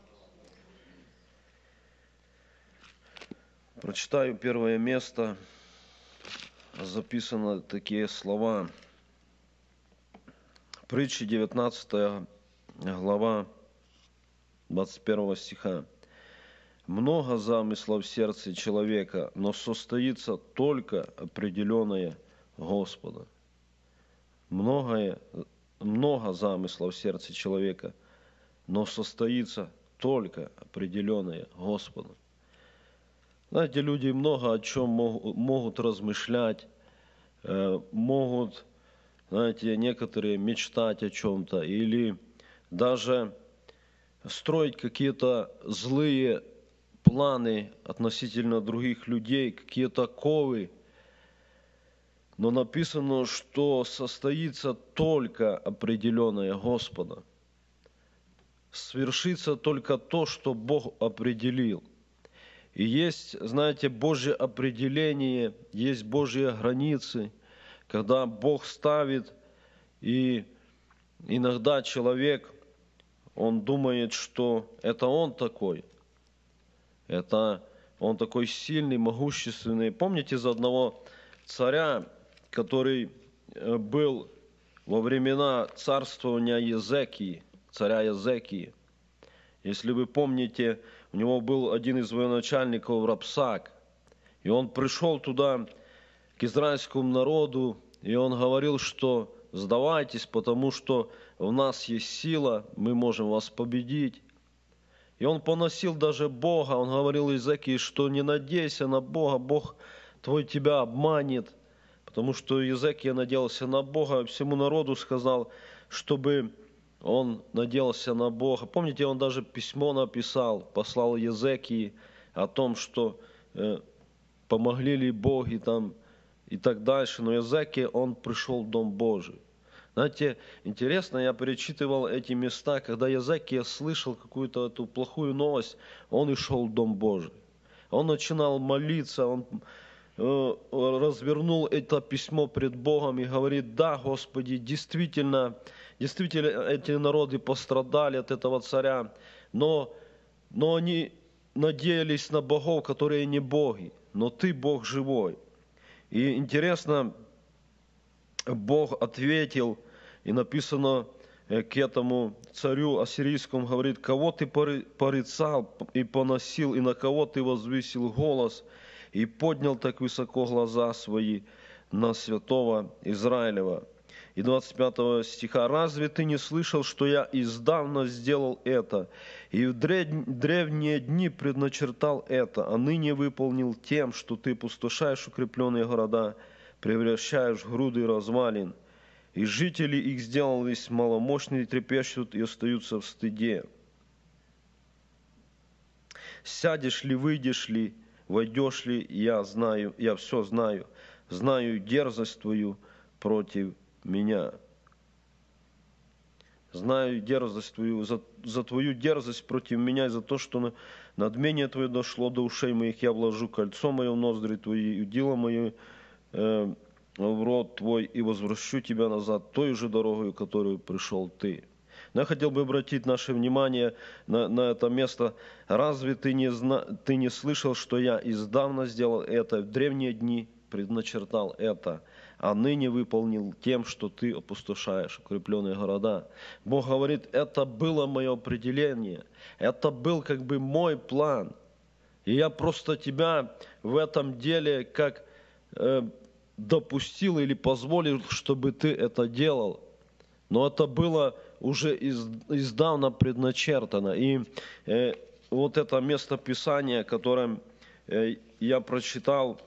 Прочитаю первое место. Записаны такие слова. Притчи девятнадцатая глава двадцать первого стиха. Много замыслов в сердце человека, но состоится только определенное Господа. Многое, много замыслов в сердце человека, но состоится только определенное Господа. Знаете, люди много о чем могут, могут размышлять, э, могут, знаете, некоторые мечтать о чем-то или даже строить какие-то злые планы относительно других людей, какие-то ковы. Но написано, что состоится только определенное Господа. Свершится только то, что Бог определил. И есть, знаете, Божье определение, есть Божьи границы, когда Бог ставит, и иногда человек, он думает, что это он такой, это он такой сильный, могущественный. Помните за одного царя, который был во времена царствования Езекии, царя Езекии? Если вы помните, у него был один из военачальников Рапсак, и он пришел туда к израильскому народу, и он говорил, что сдавайтесь, потому что в нас есть сила, мы можем вас победить. И он поносил даже Бога, он говорил Езекии, что не надейся на Бога, Бог твой тебя обманет, потому что Езекия надеялся на Бога, всему народу сказал, чтобы он надеялся на Бога. Помните, он даже письмо написал, послал Езекии о том, что э, помогли ли боги там и так дальше. Но Езекия, он пришел в Дом Божий. Знаете, интересно, я перечитывал эти места, когда Езекия слышал какую-то эту плохую новость, он и шел в Дом Божий. Он начинал молиться, он э, развернул это письмо пред Богом и говорит: да, Господи, действительно, действительно эти народы пострадали от этого царя, но, но они надеялись на богов, которые не боги, но Ты Бог живой. И интересно, Бог ответил, и написано к этому царю ассирийскому, говорит: кого ты порицал и поносил, и на кого ты возвысил голос, и поднял так высоко глаза свои на святого Израилева. И двадцать пятого стиха. Разве ты не слышал, что я издавна сделал это, и в древние дни предначертал это, а ныне выполнил тем, что ты пустошаешь укрепленные города, превращаешь в груды развалин, и жители их сделались маломощные, трепещут и остаются в стыде. Сядешь ли, выйдешь ли, войдешь ли, я знаю, я все знаю, знаю дерзость твою против меня. Знаю дерзость твою, за, за твою дерзость против меня, и за то, что надмение твое дошло до ушей моих, я вложу кольцо мое в ноздри твои, и удила мое э, в рот твой, и возвращу тебя назад той же дорогой, которую пришел ты. Но я хотел бы обратить наше внимание на, на это место. Разве ты не, зна, ты не слышал, что я издавна сделал это, в древние дни предначертал это, а ныне выполнил тем, что ты опустошаешь укрепленные города? Бог говорит, это было мое определение, это был как бы мой план. И я просто тебя в этом деле как э, допустил или позволил, чтобы ты это делал. Но это было уже из, издавна предначертано. И э, вот это местописание, которое э, я прочитал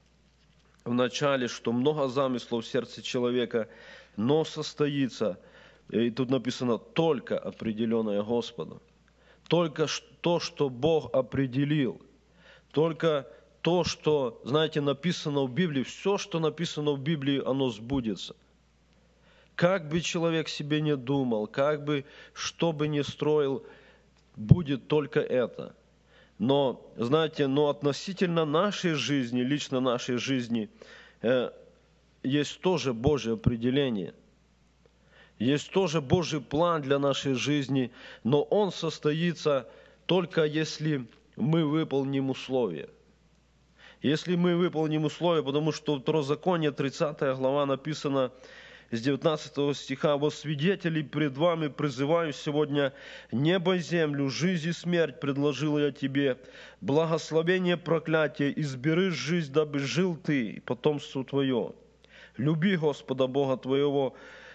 в начале, что много замыслов в сердце человека, но состоится, и тут написано, только определенное Господом. Только то, что Бог определил. Только то, что, знаете, написано в Библии, все, что написано в Библии, оно сбудется. Как бы человек себе не думал, как бы, что бы ни строил, будет только это. Но, знаете, но относительно нашей жизни, лично нашей жизни, э, есть тоже Божье определение. Есть тоже Божий план для нашей жизни, но он состоится только если мы выполним условия. Если мы выполним условия, потому что в Второзаконие, тридцатая глава, написано с девятнадцатого стиха: «Во свидетелей пред вами призываю сегодня небо и землю, жизнь и смерть предложил я тебе, благословение, проклятие, избери жизнь, дабы жил ты и потомство твое. Люби Господа Бога твоего,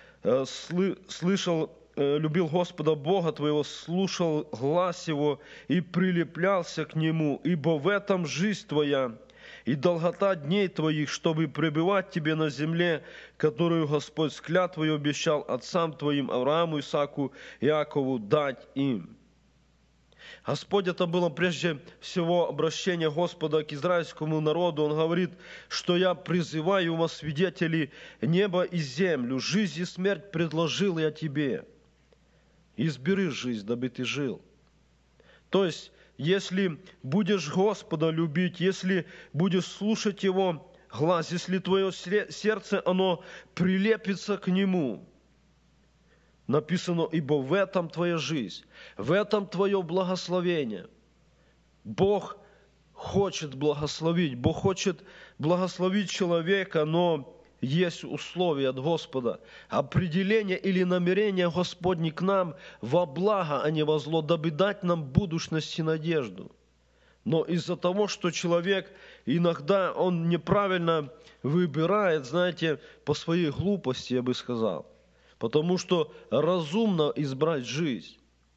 слышал, любил Господа Бога твоего, слушал глас Его и прилеплялся к Нему, ибо в этом жизнь твоя и долгота дней твоих, чтобы пребывать тебе на земле, которую Господь с клятвой обещал отцам твоим Аврааму, Исааку, Иакову дать им». Господь, это было прежде всего обращение Господа к израильскому народу. Он говорит, что я призываю во свидетели небо и землю, жизнь и смерть предложил я тебе. Избери жизнь, дабы ты жил. То есть, если будешь Господа любить, если будешь слушать Его глаз, если твое сердце, оно прилепится к Нему, написано, ибо в этом твоя жизнь, в этом твое благословение. Бог хочет благословить, Бог хочет благословить человека, но есть условия от Господа. Определение или намерение Господне к нам во благо, а не во зло, дабы дать нам будущность и надежду. Но из-за того, что человек иногда он неправильно выбирает, знаете, по своей глупости, я бы сказал, потому что разумно избрать жизнь.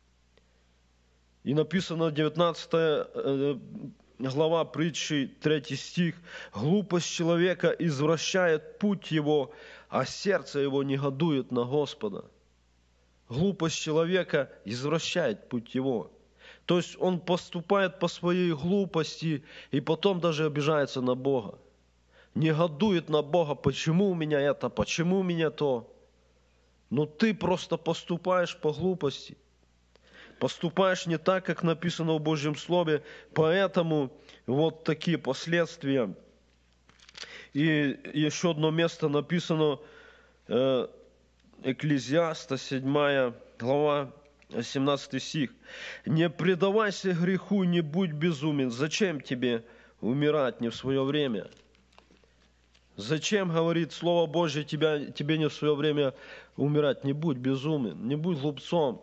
И написано девятнадцатая глава притчи, третий стих: «Глупость человека извращает путь его, а сердце его негодует на Господа». Глупость человека извращает путь его. То есть он поступает по своей глупости и потом даже обижается на Бога. Негодует на Бога: почему у меня это, почему у меня то. Но ты просто поступаешь по глупости. Поступаешь не так, как написано в Божьем Слове, поэтому вот такие последствия. И еще одно место написано, Экклезиаста, седьмая глава, семнадцатый стих. «Не предавайся греху, не будь безумен. Зачем тебе умирать не в свое время?» Зачем, говорит Слово Божье, тебя, тебе не в свое время умирать? Не будь безумен, не будь глупцом.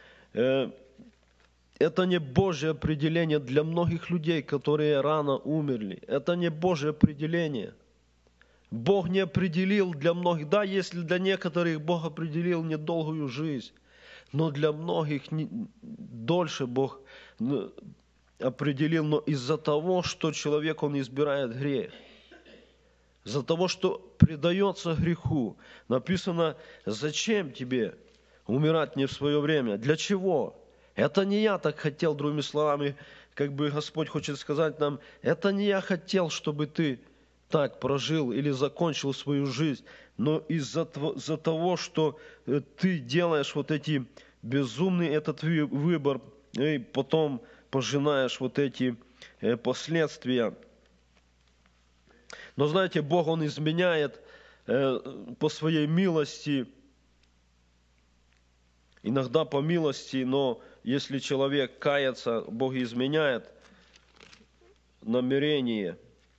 Это не Божье определение для многих людей, которые рано умерли. Это не Божье определение. Бог не определил для многих, да, если для некоторых Бог определил недолгую жизнь, но для многих не, дольше Бог определил, но из-за того, что человек, он избирает грех, из-за того, что предается греху, написано, зачем тебе умирать не в свое время? Для чего? Это не я так хотел, другими словами, как бы Господь хочет сказать нам, это не я хотел, чтобы ты так прожил или закончил свою жизнь, но из-за из-за того, что ты делаешь вот эти безумные этот выбор, и потом пожинаешь вот эти последствия. Но знаете, Бог, Он изменяет по своей милости, иногда по милости, но если человек кается, Бог изменяет намерение.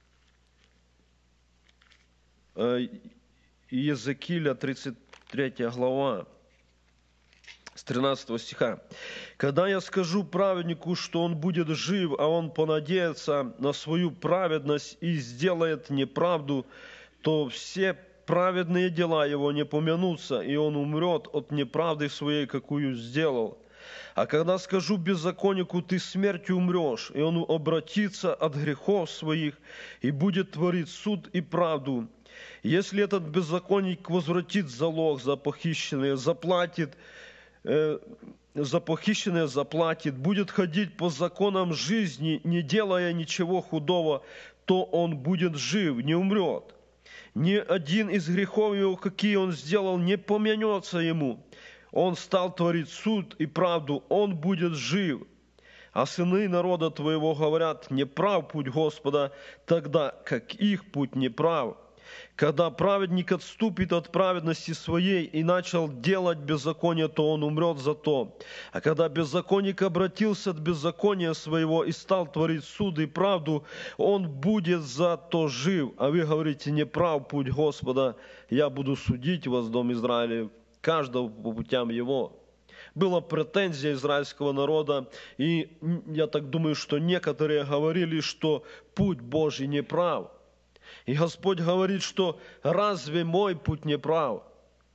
Иезекииля, тридцать третья глава, с тринадцатого стиха. «Когда я скажу праведнику, что он будет жив, а он понадеется на свою праведность и сделает неправду, то все праведные дела его не помянутся, и он умрет от неправды своей, какую сделал. А когда скажу беззаконнику, ты смертью умрешь, и он обратится от грехов своих и будет творить суд и правду. Если этот беззаконник возвратит залог за похищенное, заплатит, э, за похищенное заплатит, будет ходить по законам жизни, не делая ничего худого, то он будет жив, не умрет. Ни один из грехов его, какие он сделал, не помянется ему. Он стал творить суд и правду, он будет жив. А сыны народа твоего говорят, неправ путь Господа, тогда как их путь неправ. Когда праведник отступит от праведности своей и начал делать беззаконие, то он умрет за то. А когда беззаконник обратился от беззакония своего и стал творить суд и правду, он будет за то жив. А вы говорите, неправ путь Господа, я буду судить вас, дом Израилев, каждого по путям его. Была претензия израильского народа, и я так думаю, что некоторые говорили, что путь Божий неправ. И Господь говорит, что разве мой путь неправ?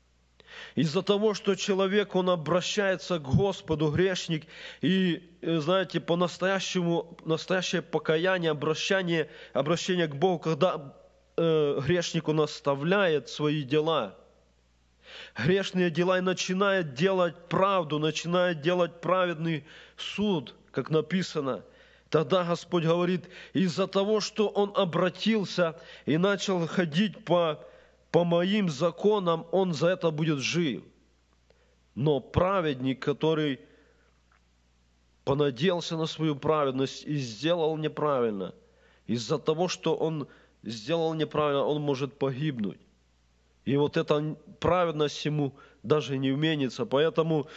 Из-за того, что человек, он обращается к Господу, грешник, и, знаете, по-настоящему, настоящее покаяние, обращение, обращение к Богу, когда э, грешник, он оставляет свои дела, грешные дела и начинает делать правду, начинает делать праведный суд, как написано. Тогда Господь говорит, из-за того, что он обратился и начал ходить по, по моим законам, он за это будет жив. Но праведник, который понадеялся на свою праведность и сделал неправильно, из-за того, что он сделал неправильно, он может погибнуть. И вот эта праведность ему даже не вменится. Поэтому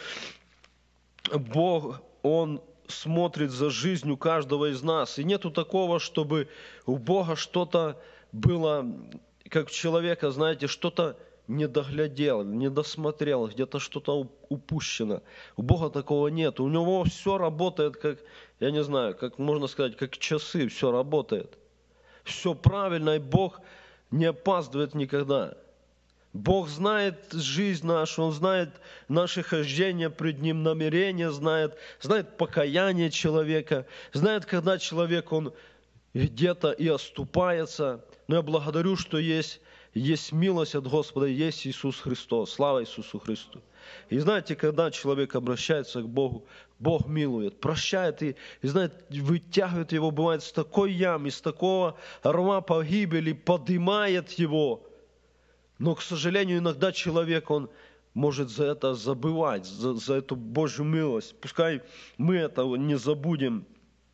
Бог, Он смотрит за жизнью каждого из нас. И нету такого, чтобы у Бога что-то было, как у человека, знаете, что-то не доглядел, не досмотрел, где-то что-то упущено. У Бога такого нет. У Него все работает, как, я не знаю, как можно сказать, как часы, все работает. Все правильно, и Бог не опаздывает никогда. Бог знает жизнь нашу, Он знает наше хождение пред Ним, намерение знает, знает покаяние человека, знает, когда человек, он где-то и оступается. Но я благодарю, что есть, есть милость от Господа, есть Иисус Христос. Слава Иисусу Христу. И знаете, когда человек обращается к Богу, Бог милует, прощает и, и знаете, вытягивает его, бывает, с такой ямы, с такого рва погибели, поднимает его. Но, к сожалению, иногда человек, он может за это забывать, за, за эту Божью милость. Пускай мы это не забудем.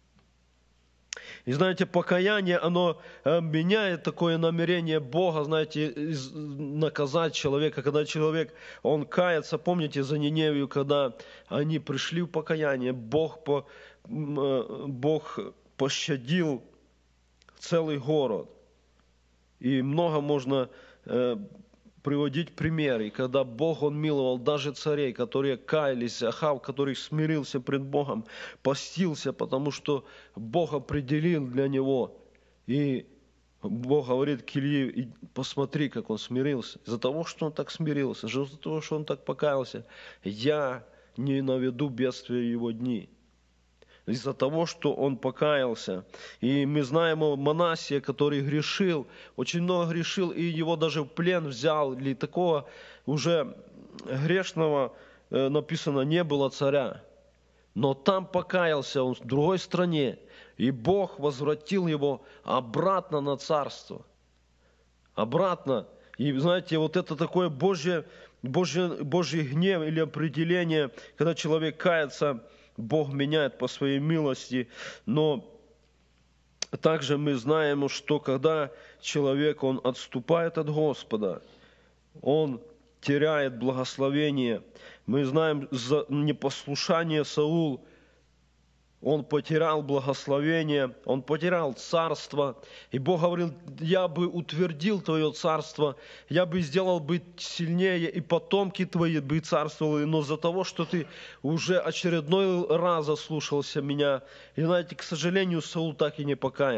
И знаете, покаяние, оно меняет такое намерение Бога, знаете, наказать человека. Когда человек, он кается, помните за Ниневию, когда они пришли в покаяние, Бог, по, Бог пощадил целый город. И много можно приводить примеры, когда Бог, Он миловал даже царей, которые каялись, Ахав, который смирился пред Богом, постился, потому что Бог определил для него. И Бог говорит к Илье, посмотри, как он смирился. Из-за того, что он так смирился, из-за того, что он так покаялся, я не наведу бедствия в его дни. Из-за того, что он покаялся. И мы знаем о Манасии, который грешил, очень много грешил, и его даже в плен взял. Или такого уже грешного, написано, не было царя. Но там покаялся он в другой стране, и Бог возвратил его обратно на царство. Обратно. И знаете, вот это такое Божье, Божье, Божий гнев или определение, когда человек кается, Бог меняет по своей милости, но также мы знаем, что когда человек, он отступает от Господа, он теряет благословение. Мы знаем, за непослушание Саул, он потерял благословение, он потерял царство. И Бог говорил, я бы утвердил твое царство, я бы сделал бы сильнее, и потомки твои бы царствовали. Но за того, что ты уже очередной раз ослушался меня, и знаете, к сожалению, Саул так и не покаялся.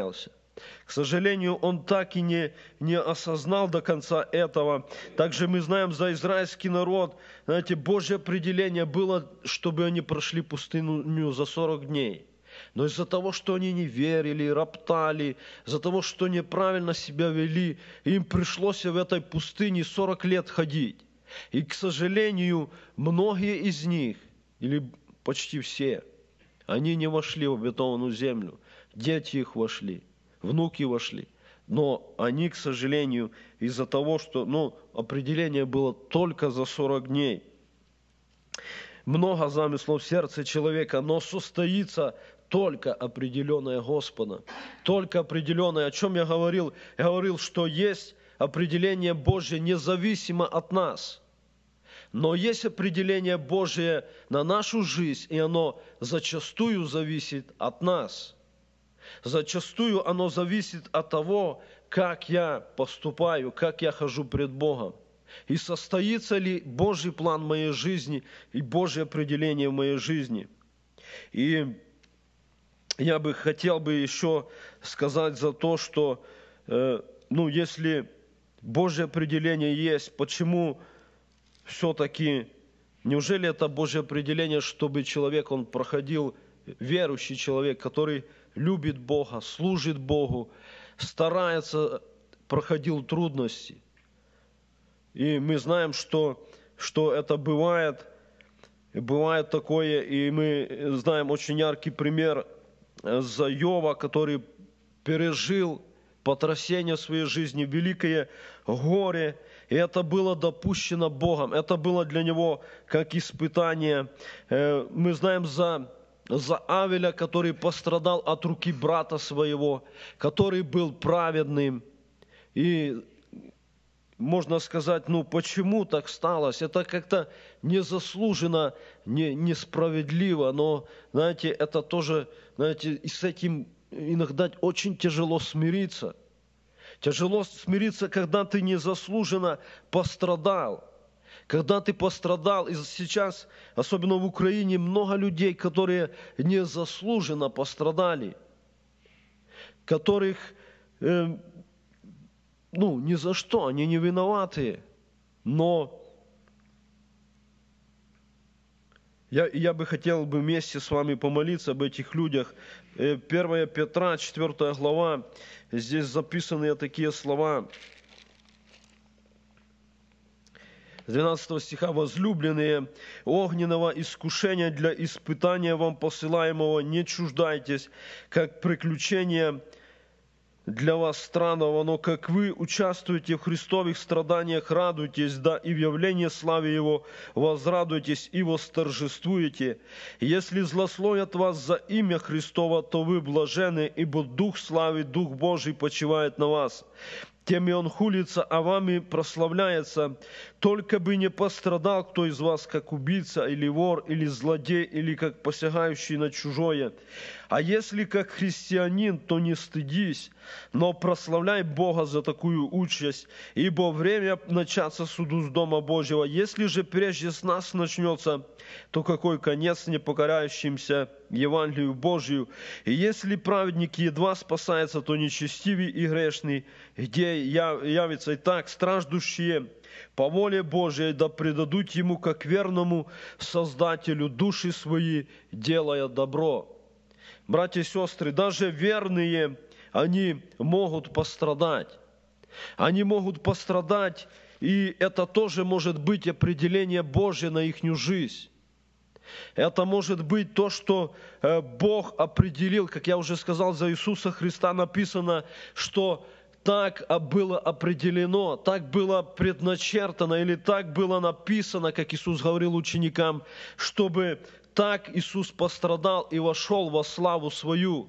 К сожалению, он так и не, не осознал до конца этого. Также мы знаем за израильский народ, знаете, Божье определение было, чтобы они прошли пустыню за сорок дней. Но из-за того, что они не верили, роптали, из-за того, что неправильно себя вели, им пришлось в этой пустыне сорок лет ходить. И, к сожалению, многие из них, или почти все, они не вошли в обетованную землю. Дети их вошли, внуки вошли. Но они, к сожалению, из-за того, что ну, определение было только за сорок дней. Много замыслов в сердце человека, но состоится только определенное Господом. Только определенное. О чем я говорил? Я говорил, что есть определение Божье независимо от нас. Но есть определение Божие на нашу жизнь, и оно зачастую зависит от нас. Зачастую оно зависит от того, как я поступаю, как я хожу пред Богом. И состоится ли Божий план в моей жизни и Божье определение в моей жизни. И я бы хотел бы еще сказать за то, что э, ну, если Божье определение есть, почему все-таки, неужели это Божье определение, чтобы человек, он проходил, верующий человек, который любит Бога, служит Богу, старается, проходил трудности. И мы знаем, что, что это бывает, бывает такое, и мы знаем очень яркий пример за Иова, который пережил потрясение в своей жизни, великое горе, и это было допущено Богом, это было для него как испытание. Мы знаем за, за Авеля, который пострадал от руки брата своего, который был праведным, и можно сказать, ну почему так сталось? Это как-то незаслуженно, не, несправедливо, но, знаете, это тоже, знаете, и с этим иногда очень тяжело смириться. Тяжело смириться, когда ты незаслуженно пострадал. Когда ты пострадал, и сейчас, особенно в Украине, много людей, которые незаслуженно пострадали, которых... Э, Ну, ни за что, они не виноваты. Но я, я бы хотел бы вместе с вами помолиться об этих людях. первое Петра, четвёртая глава, здесь записаны такие слова. С двенадцатого стиха. «Возлюбленные, огненного искушения для испытания вам посылаемого не чуждайтесь, как приключение для вас странного, но как вы участвуете в Христовых страданиях, радуйтесь, да и в явлении славы Его возрадуйтесь и восторжествуете. Если злословят вас за имя Христово, то вы блаженны, ибо Дух славы, Дух Божий почивает на вас. Теми Он хулится, а вами прославляется. Только бы не пострадал кто из вас, как убийца, или вор, или злодей, или как посягающий на чужое. А если как христианин, то не стыдись, но прославляй Бога за такую участь, ибо время начаться суду с Дома Божьего. Если же прежде с нас начнется, то какой конец непокоряющимся Евангелию Божию? И если праведник едва спасается, то нечестивый и грешный, где явится и так страждущие по воле Божией, да предадут Ему как верному Создателю души свои, делая добро». Братья и сестры, даже верные, они могут пострадать. Они могут пострадать, и это тоже может быть определение Божье на их жизнь. Это может быть то, что Бог определил, как я уже сказал, за Иисуса Христа написано, что так было определено, так было предначертано, или так было написано, как Иисус говорил ученикам, чтобы так Иисус пострадал и вошел во славу свою.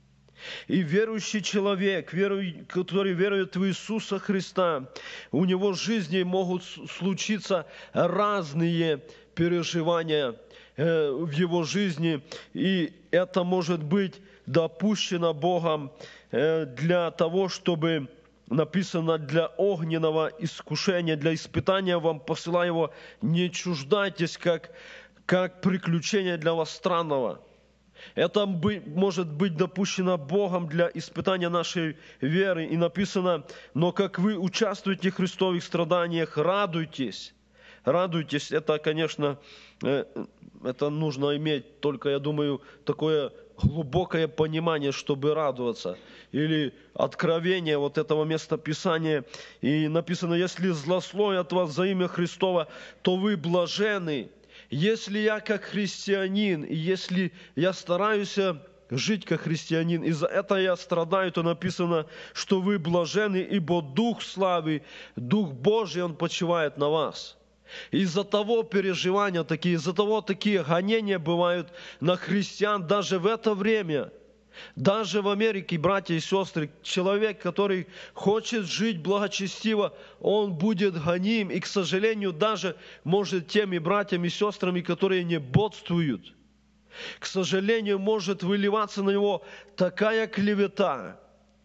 И верующий человек, который верует в Иисуса Христа, у него в жизни могут случиться разные переживания в его жизни, и это может быть допущено Богом для того, чтобы, написано, для огненного искушения, для испытания вам посылаю его, не чуждайтесь, как, как приключение для вас странного. Это может быть допущено Богом для испытания нашей веры. И написано: но как вы участвуете в Христовых страданиях, радуйтесь. Радуйтесь. Это, конечно, это нужно иметь только, я думаю, такое глубокое понимание, чтобы радоваться. Или откровение вот этого места Писания. И написано: если злословят вас за имя Христова, то вы блаженны. Если я как христианин, и если я стараюсь жить как христианин, и за это я страдаю, то написано, что вы блаженны, ибо Дух славы, Дух Божий, Он почивает на вас. Из-за того переживания такие, из-за того такие гонения бывают на христиан даже в это время. Даже в Америке, братья и сестры, человек, который хочет жить благочестиво, он будет гоним. И, к сожалению, даже, может, теми братьями и сестрами, которые не бодствуют, к сожалению, может выливаться на него такая клевета.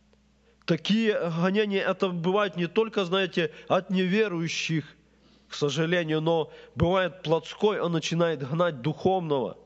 Такие гонения, это бывает не только, знаете, от неверующих, к сожалению, но бывает плотской, он начинает гнать духовного.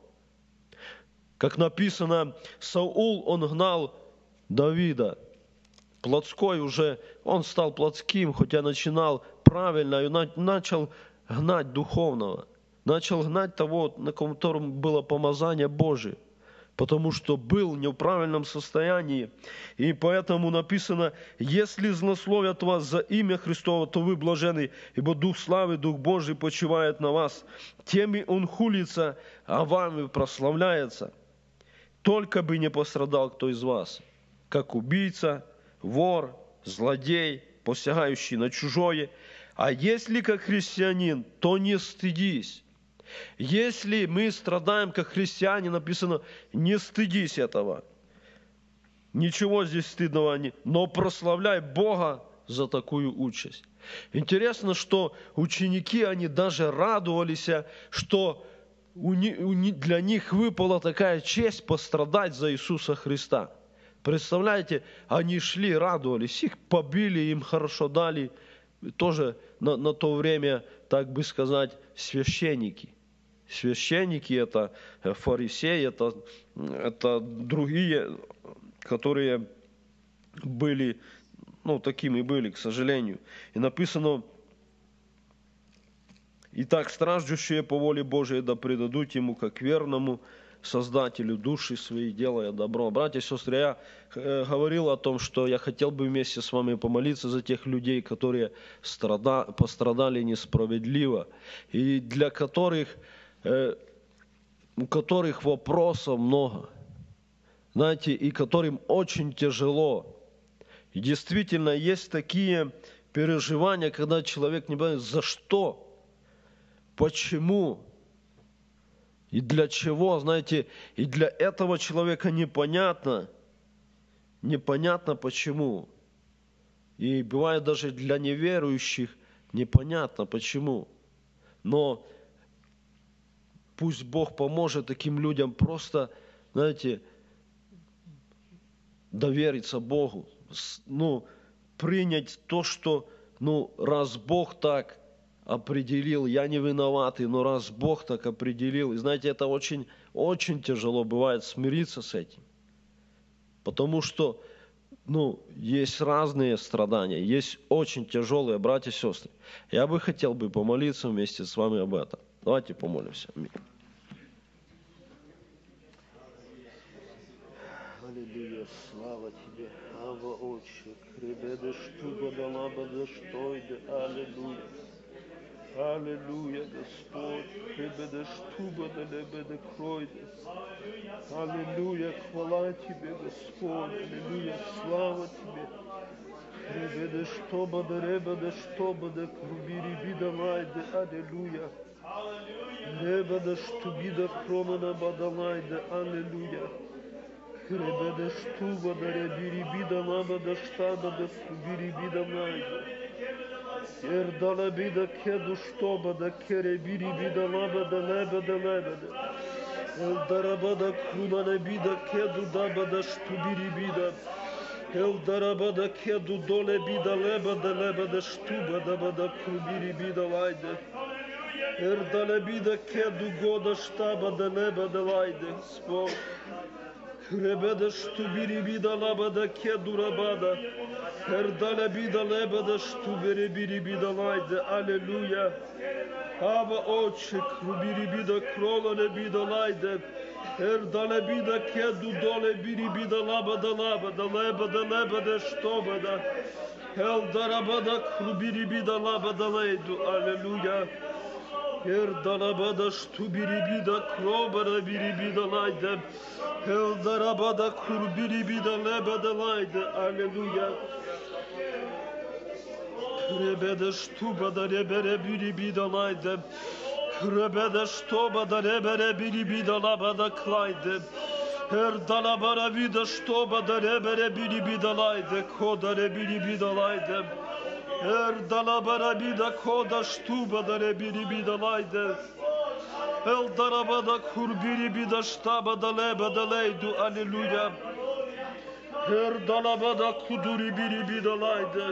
Как написано, Саул, он гнал Давида. Плотской уже, он стал плотским, хотя начинал правильно, и начал гнать духовного. Начал гнать того, на котором было помазание Божие. Потому что был в неправильном состоянии. И поэтому написано: если злословят вас за имя Христово, то вы блаженны, ибо Дух славы, Дух Божий почивает на вас. Теми Он хулится, а вами прославляется. Только бы не пострадал кто из вас, как убийца, вор, злодей, посягающий на чужое. А если как христианин, то не стыдись. Если мы страдаем как христиане, написано, не стыдись этого. Ничего здесь стыдного нет, но прославляй Бога за такую участь. Интересно, что ученики, они даже радовались, что для них выпала такая честь пострадать за Иисуса Христа. Представляете, они шли, радовались, их побили, им хорошо дали. Тоже на, на то время, так бы сказать, священники. Священники, это фарисеи, это, это другие, которые были, ну, такими были, к сожалению. И написано: итак, страждущие по воле Божией да предадут Ему, как верному Создателю души своей, делая добро. Братья и сестры, я э, говорил о том, что я хотел бы вместе с вами помолиться за тех людей, которые страда, пострадали несправедливо, и для которых, э, у которых вопросов много, знаете, и которым очень тяжело. И действительно, есть такие переживания, когда человек не понимает, за что, почему и для чего, знаете, и для этого человека непонятно, непонятно почему. И бывает даже для неверующих непонятно почему. Но пусть Бог поможет таким людям просто, знаете, довериться Богу, ну, принять то, что, ну, раз Бог так определил, я не виноватый, но раз Бог так определил, и знаете, это очень, очень тяжело бывает смириться с этим, потому что, ну, есть разные страдания, есть очень тяжелые, братья и сестры. Я бы хотел бы помолиться вместе с вами об этом. Давайте помолимся. Аллилуйя, слава Тебе, Ава Отче, кребедеш туба далабада штойде, аллилуйя. Аллилуйя, Господь, кребедеш туба далебеде кройде. Аллилуйя, хвала Тебе, Господь, аллилуйя, слава Тебе. Кребедеш тоба далебеде штоба да крубири бида лайде, аллилуйя. Ребедеш тубида кромана бадалайде, аллилуйя. Кребедеш туба да ребири бида лабада штаба да крубири бида лайде. Erdala bida kedu shtoba da kere biri bida laba da leba da leba da. El daraba da krumana bida kedu daba da shtubiri bida. El daraba da kedu dole bida leba da leba da shtuba daba da krubiri bida lajde. Эрдале бида кеду года штаба да неба да лайде, Господь. Ребеда штубири бида лабада кеду рабада. Эрдале бида лебада штубери бири бида лайде. Аллилуйя. Ава Отче, крубири бида кролане бида лайде. Эрдале бида кеду доле бири бида лабада лабада лебада лебада штобада. Элдарабада крубири бида лабада лейду. Аллилуйя. Эрдалабада штубири бида кробара бири бида лайде. Элдарабада крубири бида лебада лайде. Аллилуйя. Rebede stubada rebere biri bidalaydı. Rebede stubada rebere biri bidalabada klaydı. Her dalabara vida stubada rebere biri bidalaydı. Koda rebiri bidalaydı. Her dalabara vida koda stubada rebiri bidalaydı. El darabada kurbiri bida stabada lebada leydu. Aleluya. Her dalabada kuduri biri bidalaydı.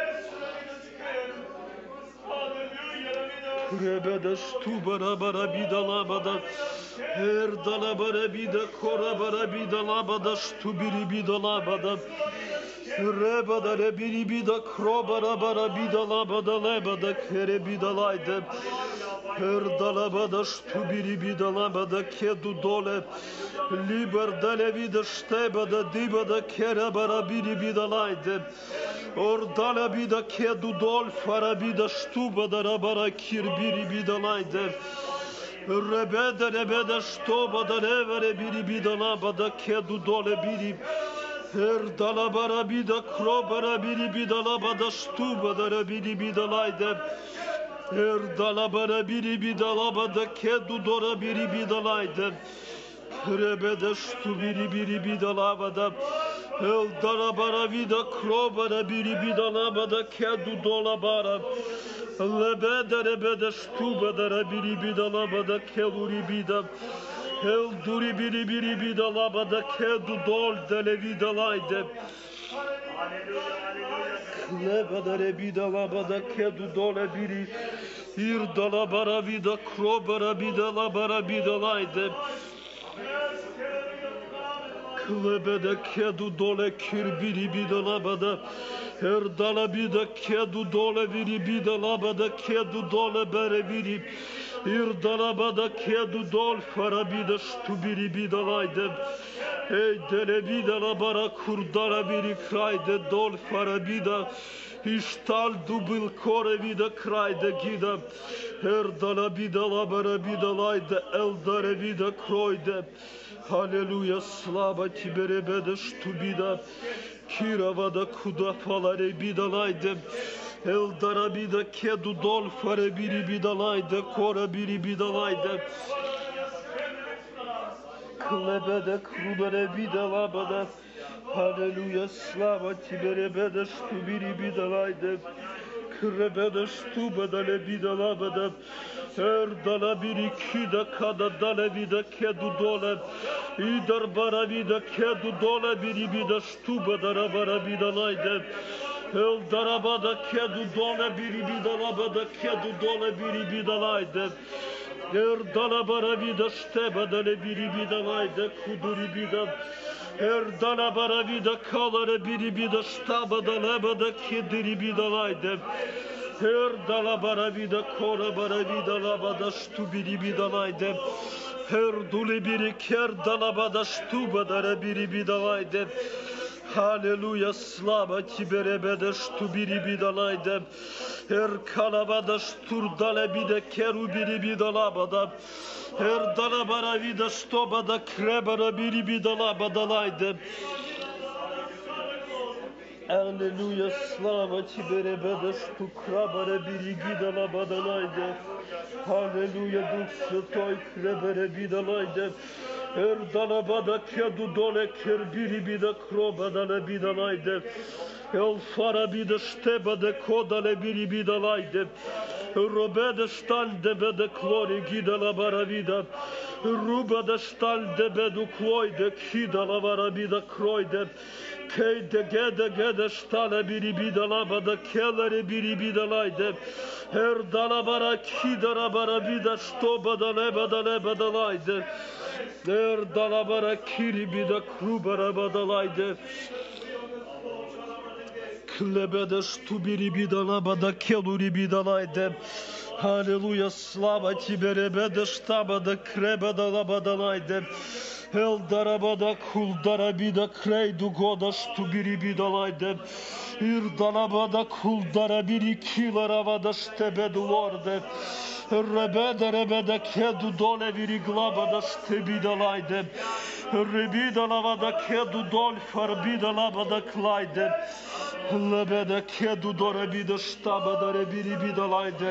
Rebede stubara bara bidala bada her dala bara bida kora bara bidala bada stubiri bidala bada rebada rebiri bida krobara bara bidala bada lebada kere bidalaydı her dala bada stubiri bidala bada kedu dole liber dale vida stebada dibada kere bara biri bidalaydı. Ordala bida kedu dol fara bida shtuba da rabara kir biri bida lajde. Rebede rebede shtoba da revere biri bida labada kedu dole biri. Her dala bara bida krobara biri bida labada shtuba da rebiri bida lajde. Her dala bara biri bida labada kedu dora biri bida lajde. Rebede shtu biri biri bida labada. El darabara vida krobara biri bida labada kedu dola bara. Lebede rebede shtuba da biri bida labada keluri bida. El duri biri biri bida labada kedu dol dele vida layde. Lebede rebida labada kedu dole biri. Ir dalabara vida krobara bida labara bida layde. Klebede kedu dole kir biri bida labada. Her dala bida kedu dole biri bida labada kedu dole bere biri. Ir dalabada kedu dol fara bida shtu biri bida layde. Hey dele bida labara kurdara biri krajde dol fara bida. İştal dubil kore vida krajde gida. Her dala bida labara bida layde el dare vida krojde. Halleluja, slava ti berebede štubida, kiravada kuda falare bidalajde, eldara bida kedu dol fare biri bidalajde, kora biri bidalajde. Klebede krudare bidalabada, halleluja, slava ti berebede štubiri bidalajde, krebede štubadale bidalabada, her dala biri kida kada dale vida kedu dole idar bara vida kedu dole biri vida shtuba dara bara vida layde el darabada kedu dole biri vida labada kedu dole biri vida layde her dala bara vida shteba dale biri vida layde kuduri vida her dala bara vida kalare biri vida shtaba dale bada kediri vida layde. Her dala bara vida kora bara vida labada shtu biri vida layde. Her duli biri ker dala bada shtu badara biri vida layde. Halleluja, slava ti berebede shtu biri vida layde. Her kalabada shtur dale bide keru biri vida labada. Her dala bara vida shto bada krebara biri vida labada layde. Аллилуйя, слава тебе, ребята, что крабаре бери гидала бадалайде. Аллилуйя, Дух Святой, кребере бидалайде. Эрдала бада кеду доле кербири бида кроба дале бидалайде. Ел фарабида штеба де кода ле бирибида лайде. Робеда шталь де беде клори гида ла баравида. Руба де шталь де беду клойде кида ла барабида кройде. Кейде геде геде штале бирибида лабада келере бирибида лайде. Erdala bara kidara bara vida stoba da leba da leba da layde. Erdala bara kiribi da krubara badalayde. Klebede stubiri bidala da keluri bidalayde. Halleluja, slava Тебе, rebede štaba da kreba da labadalayde. El darabada kul darabida kreydu goda stubiri bidalayde. Ir darabada kul darabiri kilaravada štebedu lorde. Rebede rebede kedu dole viri glabada štebidalayde. Rebida lavada kedu dol farbida lavada klayde. Lebede kedu dorabida štabada rebiri bidalayde.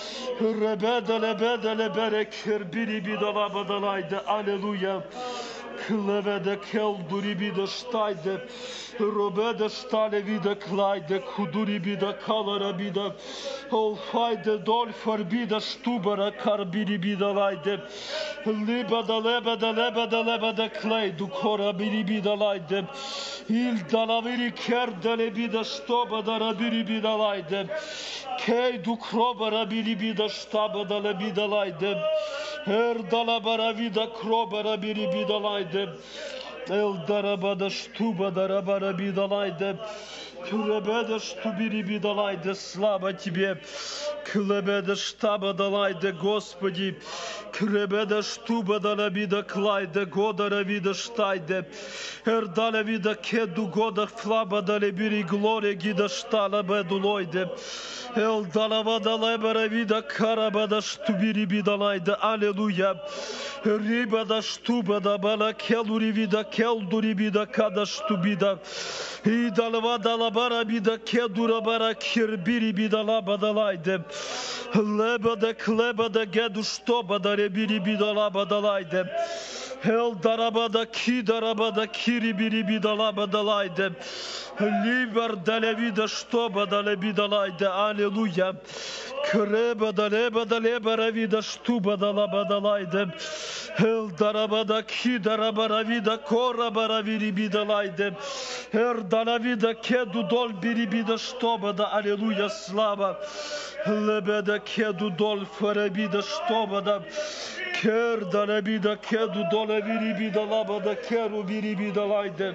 Rebede lebede lebere kerbiri bidalabadalayde. Aleluja. Klevede kelduri bida štajde. Robede štale vida klajde. Kuduri bida kalara bida. Olfajde dolfar bida štubara karbiri bida lajde. Libada lebede lebede lebede klejdu kora biri bida lajde. Il dalaviri kerdele bida štobada rabiri bida lajde. Kejdu krobara biri bida štabada lebida lajde. Erdala bara vida krobara biri bida lajde. El darabada štuba darabara bida lajde. Klebede štubiri bida lajde. Слава Тебе. Клебеда штаба далайде, Господи. Клебеда штуба далабида клайде, года равида штайде. Ердале вида кеду года флаба далебири глоре гида штала бедулойде. Ел далавада лебера вида карабада штубири бидалайде. Аллилуйя. Рибада штубада бала келури вида келдури бида када штубида. И далавада лабара бида кедура бара кирбири бидала бадалайде. Lebede klebede gedu ştobada rebiri bidalabadalayde. El darabada ki darabada kiri biri bidalabadalayde. Liber delevida ştobada lebidalayde. Aleluya. Krebada lebada lebara vida ştubada labadalayde. El darabada ki darabara vida kora bara viri bidalayde. Er dalavida kedu dol biri bida ştobada. Aleluya, slava. Lebede kedu dol farebida ştobada. Ker dalebida kedu dole viri bidalabada keru biri bidalayde.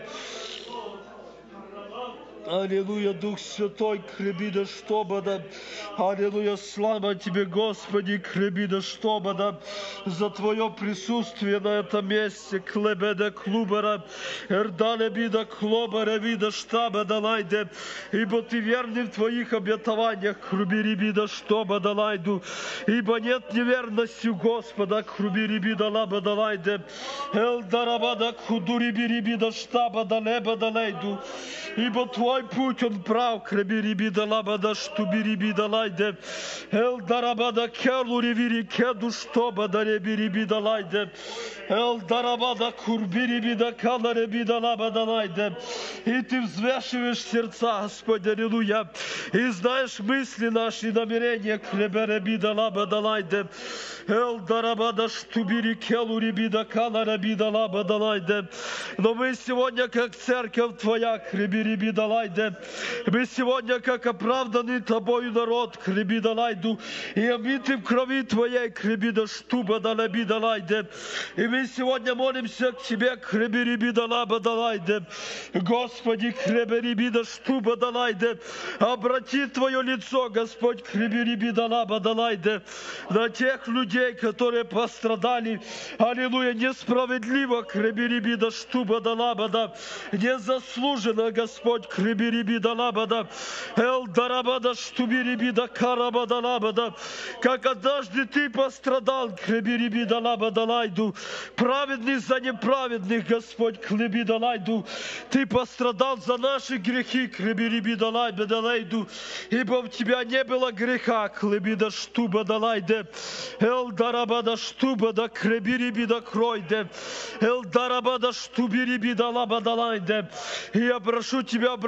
Аллилуйя, Дух Святой, кребида штобада. Аллилуйя, слава Тебе, Господи, кребида штобада, за Твое присутствие на этом месте. Клебеда клубара, эрдале бида клобара, вида штабада лайде. Ибо Ты верный в Твоих обетованиях, крубири бида штобада лайду. Ибо нет неверности у Господа, крубири бида лабада лайде. Эл дарабада кудури бири бида штабада лебада лайду. Ибо Твой путь он прав, кребири бида лабада штубири бида лайде. Эл дарабада келури вири кеду штобада ребири бида лайде. Эл дарабада курбири бида каларе бида лабада лайде. И Ты взвешиваешь сердца, Господи, аллилуйя. И знаешь мысли наши, намерения, кребере бида лабада лайде. Эл дарабада штубири келури бида каларе бида лабада лайде. Но мы сегодня, как церковь Твоя, кребири бида лайде, мы сегодня, как оправданный Тобою народ, кребида лайду, и омиты в крови Твоей, кребида штуба далебида лайде. И мы сегодня молимся к Тебе, кребири бида лабада лайде. Господи, кребири бида штуба далайде, обрати Твое лицо, Господь, кребири бида лабада лайде, на тех людей, которые пострадали, аллилуйя, несправедливо, кребири бида штуба далабада, незаслуженно, Господь, кребири бида лабада, эл дарабада штубири бида карабада лабада, как однажды Ты пострадал, кребири бида лабада лайду, праведный за неправедных, Господь, кребида лайду, Ты пострадал за наши грехи, кребири бида лайда лайду, ибо в Тебя не было греха, кребида штуба далайде, эл дарабада штубада кребири бида кройде, эл дарабада штубири бида лабада лайде. И я прошу Тебя, обрати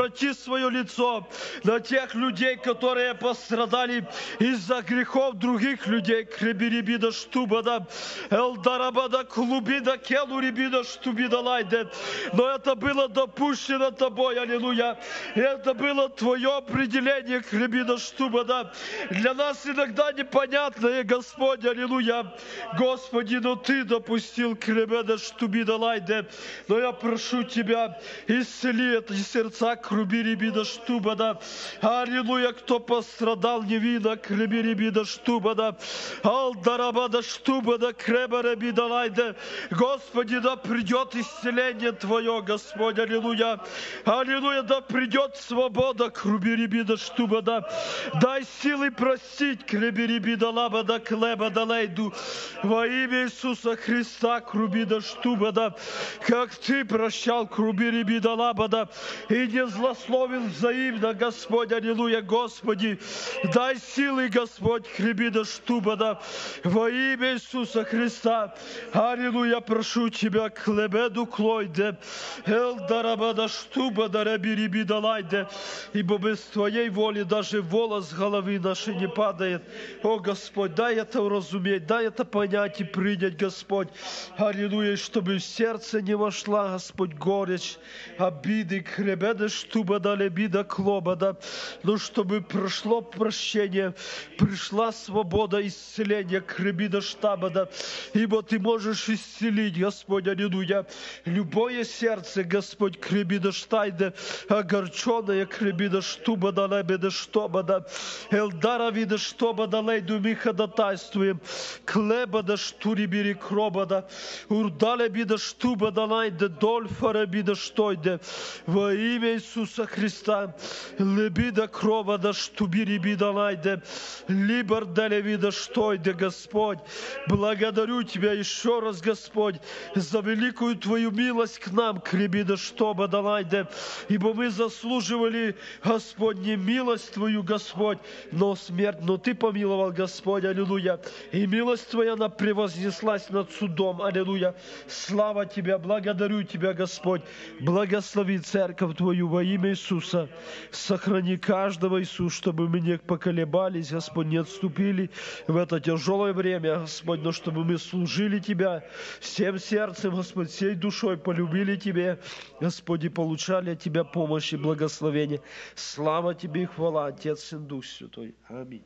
обрати свое лицо на тех людей, которые пострадали из-за грехов других людей. Креберибида штубада, элдарабада клубида келурибида штубида лайде. Но это было допущено тобой, аллилуйя. И это было твое определение, кребида штубада. Для нас иногда непонятное, Господь, аллилуйя. Господи, но Ты допустил, кребеда штубида лайде. Но я прошу Тебя, исцели эти сердца, крубирибида штубада. Аллилуйя, кто пострадал невинно, кребирибида штубада. Алдарабада штубада, креберебида лайде. Господи, да придет исцеление Твое, Господь, аллилуйя. Аллилуйя, да придет свобода, крубирибида штубада. Дай силы простить, кребирибида лабада, клебада лейду. Во имя Иисуса Христа, крубида штубада. Как Ты прощал, крубирибида лабада, и не злословил взаимно, Господь, аллилуйя, Господи. Дай силы, Господь, кребида штубада. Во имя Иисуса Христа, аллилуйя, прошу Тебя, клебеду клойде, элдарабада штубада, рабирибида лайде, ибо без Твоей воли даже волос с головы нашей не падает. О, Господь, дай это уразуметь, дай это понять и принять, Господь. Аллилуйя, чтобы в сердце не вошла, Господь, горечь, обиды, кребеда штубада, лебида клобада, но чтобы прошло прощение, пришла свобода, исцеление, кребида штабада, ибо Ты можешь исцелить, Господь, аллилуйя, любое сердце, Господь, кребида штайде, огорченное, кребида штубада, лебеда штобада, элдара вида штобада, лейду мы ходатайствуем, клебада штурибири кробада, урдале бида штубада, лайде, дольфара бида штойде, во имя Иисуса Христа, лебида кровада, штубири бида лайде, либор дале вида штойде, Господь, благодарю Тебя еще раз, Господь, за великую Твою милость к нам, кребида штобада лайде, ибо мы заслуживали, Господь, не милость Твою, Господь, но смерть, но Ты помиловал, Господь, аллилуйя, и милость Твоя, она превознеслась над судом, аллилуйя, слава Тебя, благодарю Тебя, Господь, благослови церковь Твою во имя Иисуса, сохрани каждого, Иисус, чтобы мы не поколебались, Господь, не отступили в это тяжелое время, Господь, но чтобы мы служили Тебя всем сердцем, Господь, всей душой полюбили Тебе, Господь, и получали от Тебя помощь и благословение. Слава Тебе и хвала, Отец, Сын, Дух Святой. Аминь.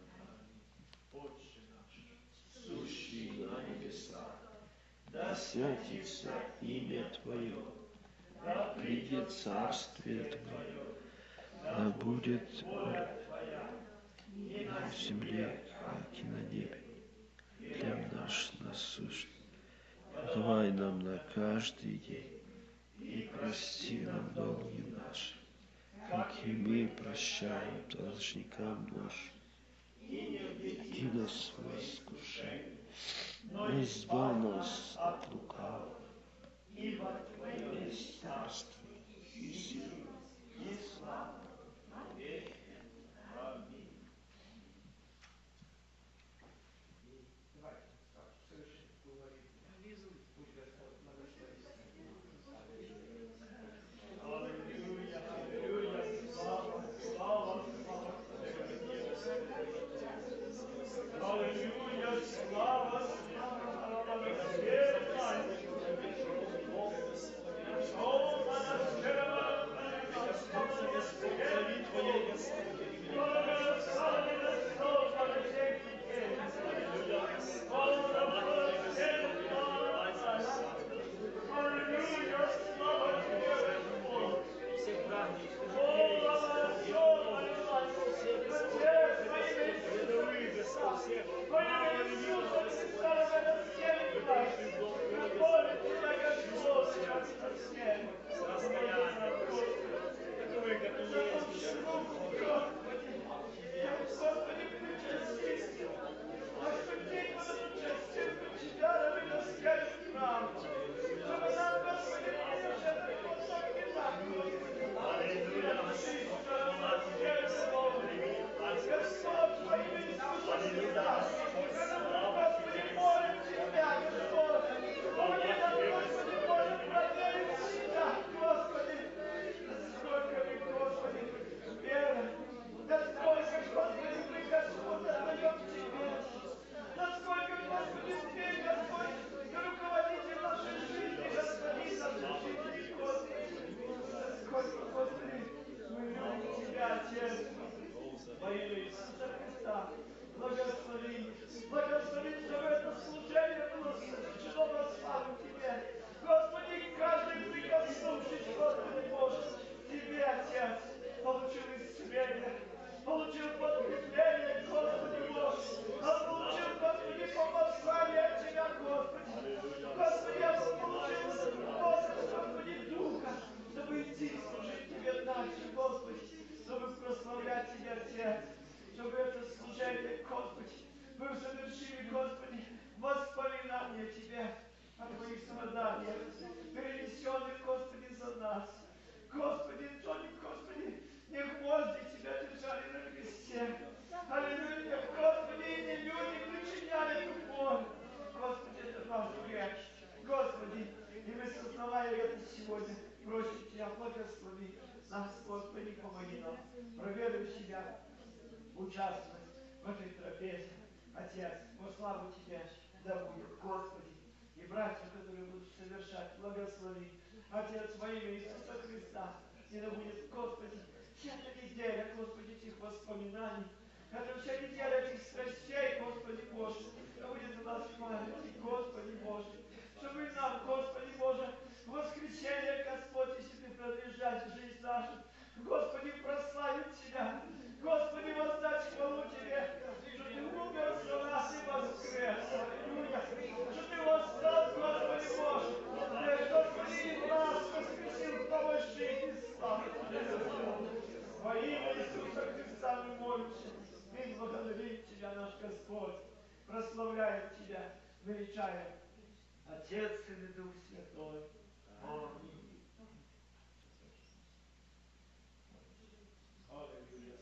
Да святится имя Твое, да придет царствие Твое, да будет воля Твоя на земле, как и на небе. Хлеб наш насущный давай нам на каждый день, и прости нам долги наши, как и мы прощаем должникам нашим. И нас в искушение, но избавь нас от лукавого, ибо Твое есть царство и сила и слава навеки. Аминь. Hallelujah, помни Тебя о Твоих страданиях, перенесенных, Господи, за нас. Господи, Тони, Господи, не гвозди Тебя держали на кресте. Аллилуйя, Господи, и не люди причиняли эту боль. Господи, это наш грех. Господи, и мы, сознавая это сегодня, просим Тебя, благослови нас, Господи, помоги нам, проверив себя, участвовать в этой трапезе. Отец, во славу Тебя да будет, Господи, и братья, которые будут совершать, благослови. Отец, во имя Иисуса Христа, и да будет, Господи, вся эта неделя, Господи, этих воспоминаний, это вся неделя этих страстей, Господи Боже, да будет у нас память, Господи Боже, чтобы нам, Господи Боже, в воскресенье, Господь, если Ты продолжаешь жизнь нашу, Господи, прославить Тебя, Господи, воздать хвалу Тебе, что Ты умер за нас и воскрес, аллилуйя, что Ты восстал, Господи Боже, Господи, и нас воскресил, помощи и славы Тебе. Во имя Иисуса Христа мы молимся и благодарим Тебя, наш Господь, прославляем Тебя, величаем. Отец и Дух Святой. Аминь. Аллилуйя.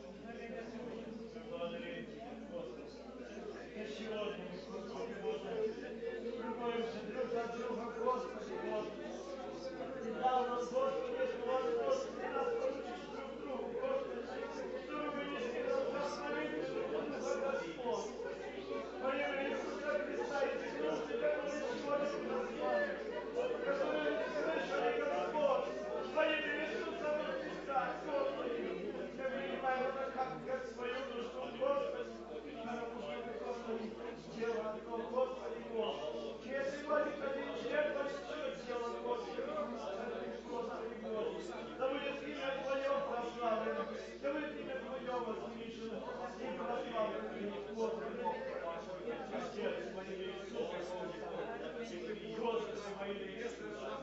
Благодарим Тебя, Господи. И сегодня мы, Господи Боже, любуемся друг за друга, Господи, Господи. И дал нам, Господи, эту возможность, Ты нас получишь друг другу, Господи, чтобы мы не смели прославить друг друга, Господь. Во имя Иисуса Христа и Ты, Господи, который сегодня нас славит, которые слышали, Господь, во имя Иисуса Христа, Господи, мы принимаем это как, как свою душу, Господи, потому что Ты, Господи, тело одно, Господи Бог. Если молитва один член, то все тело, Господи, Господи Бог. Да будет имя Твое прославлено, да будет имя Твое возвеличено и прославлено, Господи Бог. Отец, во имя Иисуса Христа, Господи, во имя Иисуса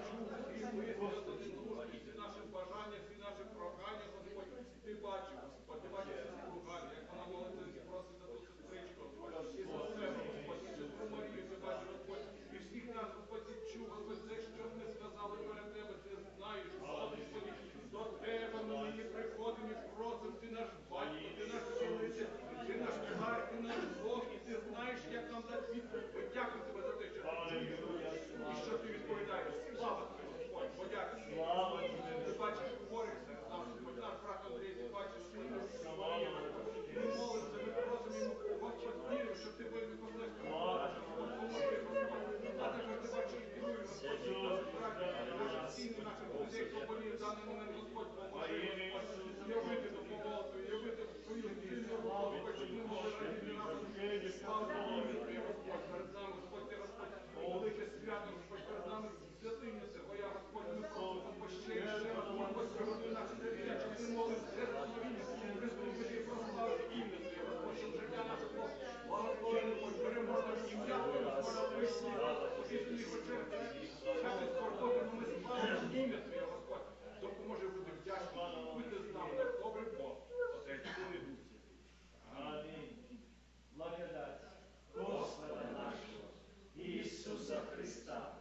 Христа, Наші бажання, всі наші прохання, Господь, Ти бачиш, Господь, Ти бачиш сестру Галю, як вона молиться, просить за ту сестричку, Господь, і за себе, Господь, і сестру Марію, Ти бачиш, Господь, і всіх нас, Господь, Ти чув, Господь, все, що ми сказали перед Тебе, Ти знаєш, Господи, до Тебе ми нині приходимо і просимо, Ти наш батько, Ти наш цілитель, Ти наш цар, Ти наш Бог, і Ти знаєш, як нам дати відповідь. Ми дякуємо Тебе за те, що Ти чуєш, і що Ти відповідаєш. Слава Тобі, Господь, подякуємо. Слава Тобі. Ти бачиш хворих серед нас, Господь, наш брат Андрій, Ти бачиш, що ми Марія, ми молимося, ми просимо йому, Господь, вірю, що Ти вийде послеш, Господь, поможи, Господь, а також Ти бачиш вірую, Господь, наші браті, наші сім'ї, наших друзей, хто боліє в даний момент, Господь, поможи, Господь, явити допомогу, явити Твою сильну руку, Господь, щоб ми могли радіти разом, слава Богу, Твоє, Господь, перед нами, Господь, Ти, Господь, велике свято, Господь, перед нами святиня Твоя, Господь, ми просимо, ще і ще раз, Господь, приготуй наші серця, щоб ми могли благословіння, приступити і прославити ім'я Твоє, Господь, щоб життя наше було благословенне, Господь, переможне ім'я Твоє, Господь, прийшли, посвітлених вечер, всяких скорботів, ми славимо ім'я Твоє, Господь, допоможе бути вдячним, бути з нами, як добрий Бог, Отець, Син і Дух Святий. Аминь. Благодать Господа нашего Иисуса Христа